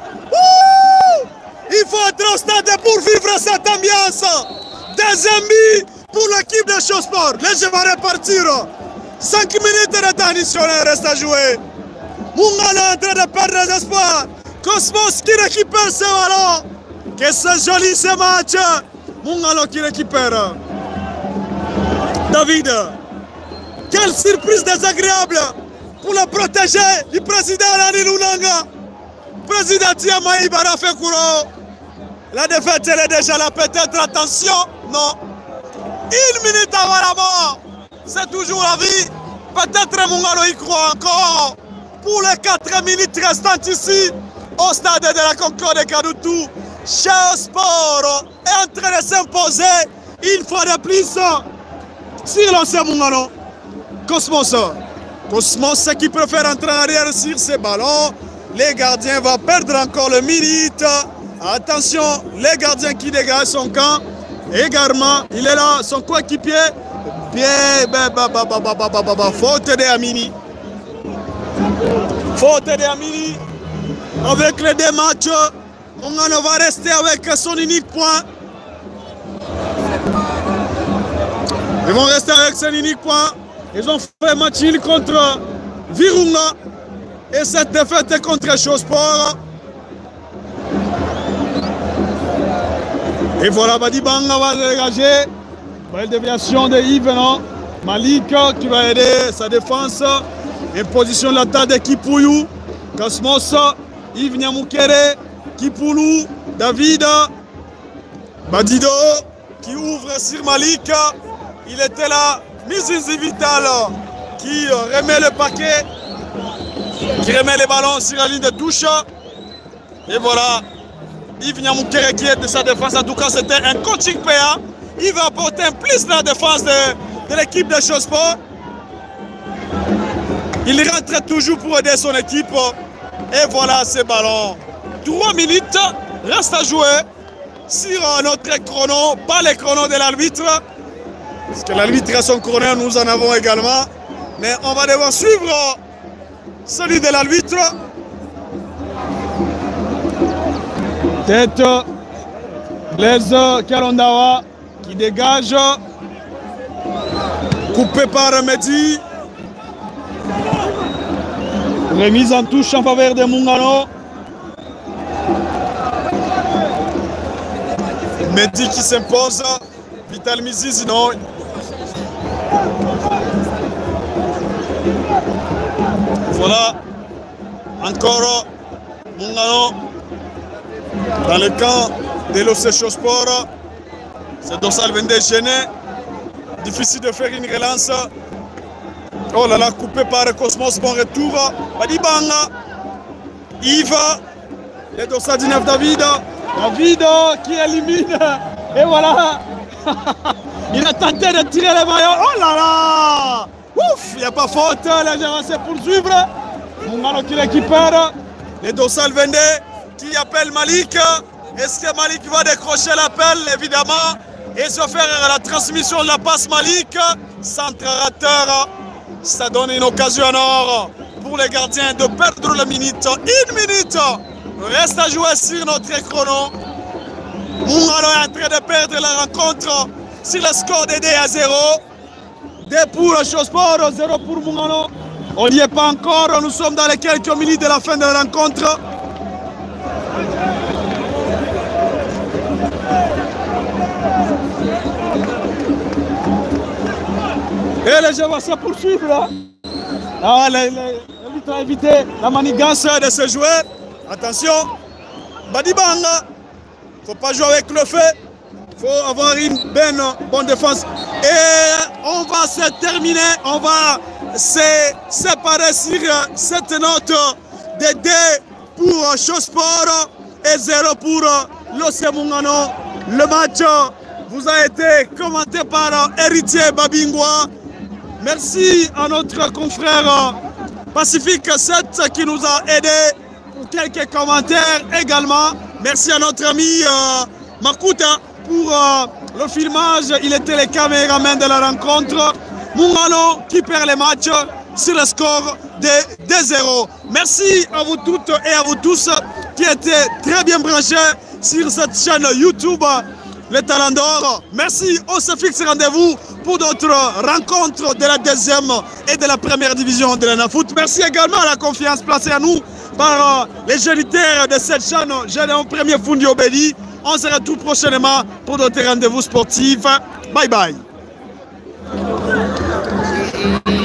[SPEAKER 1] Il faut être au stade pour vivre cette ambiance. Deuxième but pour l'équipe de Shosport. Là je vais repartir. cinq minutes de temps additionnel reste à jouer. Mungano est en train de perdre les espoirs. Cosmos qui récupère ce ballon. Que c'est joli ce match. Mungano qui récupère. David, quelle surprise désagréable pour le protéger du président Rani Lunanga. Président Tiamaï Barafekuro. La défaite elle est déjà là, peut-être attention. Non. Une minute avant la mort. C'est toujours la vie. Peut-être Mungano y croit encore. Pour les quatre minutes restantes ici, au stade de la Concorde Kadoutou, Shosport est en train de s'imposer une fois de plus sur l'ancien Mungano. Cosmos. Cosmos qui préfère entrer en arrière sur ses ballons. Les gardiens vont perdre encore le minute. Attention, les gardiens qui dégagent son camp. Également, il est là, son coéquipier. Bien, bah, bah, bah, bah, bah, bah, bah, bah, faute de Amini. Faute de Amini. Avec les deux matchs, Mungano va rester avec son unique point. Ils vont rester avec son unique point. Ils ont fait match nul contre Virunga. Et cette défaite est contre Shosport. Et voilà, Badibanga va dégager. Belle déviation de Yves, non? Malik qui va aider sa défense. Imposition de l'attaque de Kipuyu. Cosmos, Yves Nyamukere, Kipoulou, David. Badido qui ouvre sur Malik. Il était là. Mizinzi Vital qui remet le paquet. Qui remet les ballons sur la ligne de touche. Et voilà. Yves Nyamukere qui est de sa défense. En tout cas, c'était un coaching payant. Il va apporter un plus de la défense de, de l'équipe de Shosport. Il rentre toujours pour aider son équipe. Et voilà ces ballons. Trois minutes reste à jouer sur notre chrono, pas les chronos de l'arbitre. Parce que l'arbitre a son chrono, nous en avons également. Mais on va devoir suivre celui de l'arbitre. Tête, Blaise Kalondawa qui dégage. Coupé par Mehdi. Remise en touche en faveur de Mungano. Mehdi qui s'impose. Vital Mizizi, non. Voilà. Encore Mungano dans le camp de l'O C Sport. C'est Dossal Vendée gêné. Difficile de faire une relance. Oh là là, coupé par Cosmos, bon retour. Badibanga. Yves. Et Dossal dix-neuf David. David qui élimine. Et voilà. Il a tenté de tirer le maillot. Oh là là. Ouf, il n'y a pas faute. La gérance poursuivre. Mungano qui récupère. Et Dossal Vendée qui appelle Malik. Est-ce que Malik va décrocher l'appel? Évidemment. Et se faire la transmission de la passe Malik. Centre rateur. Ça donne une occasion en or pour les gardiens de perdre la minute. Une minute reste à jouer sur notre chrono. Mungano est en train de perdre la rencontre sur le score de deux à zéro. deux pour Sport, zéro pour Mungano. On n'y est pas encore. Nous sommes dans les quelques minutes de la fin de la rencontre. Et les jeux vont se poursuivre là. Ah, l'arbitre a évité la manigance de ce joueur. Attention, Badibanga. Il ne faut pas jouer avec le feu. Il faut avoir une bonne, bonne défense. Et on va se terminer. On va se séparer sur cette note de deux pour Sport et zéro pour l'O C Mungano. Le match vous a été commenté par Héritier Babingwa. Merci à notre confrère Pacifique sept qui nous a aidés pour quelques commentaires également. Merci à notre ami euh, Makuta pour euh, le filmage. Il était le caméraman de la rencontre. Mungano qui perd les matchs sur le score de deux zéro. Merci à vous toutes et à vous tous qui étaient très bien branchés sur cette chaîne YouTube. Les Talents d'Or. Merci, on se fixe rendez-vous pour d'autres rencontres de la deuxième et de la première division de l'Anafoot. Merci également à la confiance placée à nous par euh, les géniteurs de cette chaîne, Généon Premier Fundi Obedi. On se retrouve prochainement pour d'autres rendez-vous sportifs. Bye bye.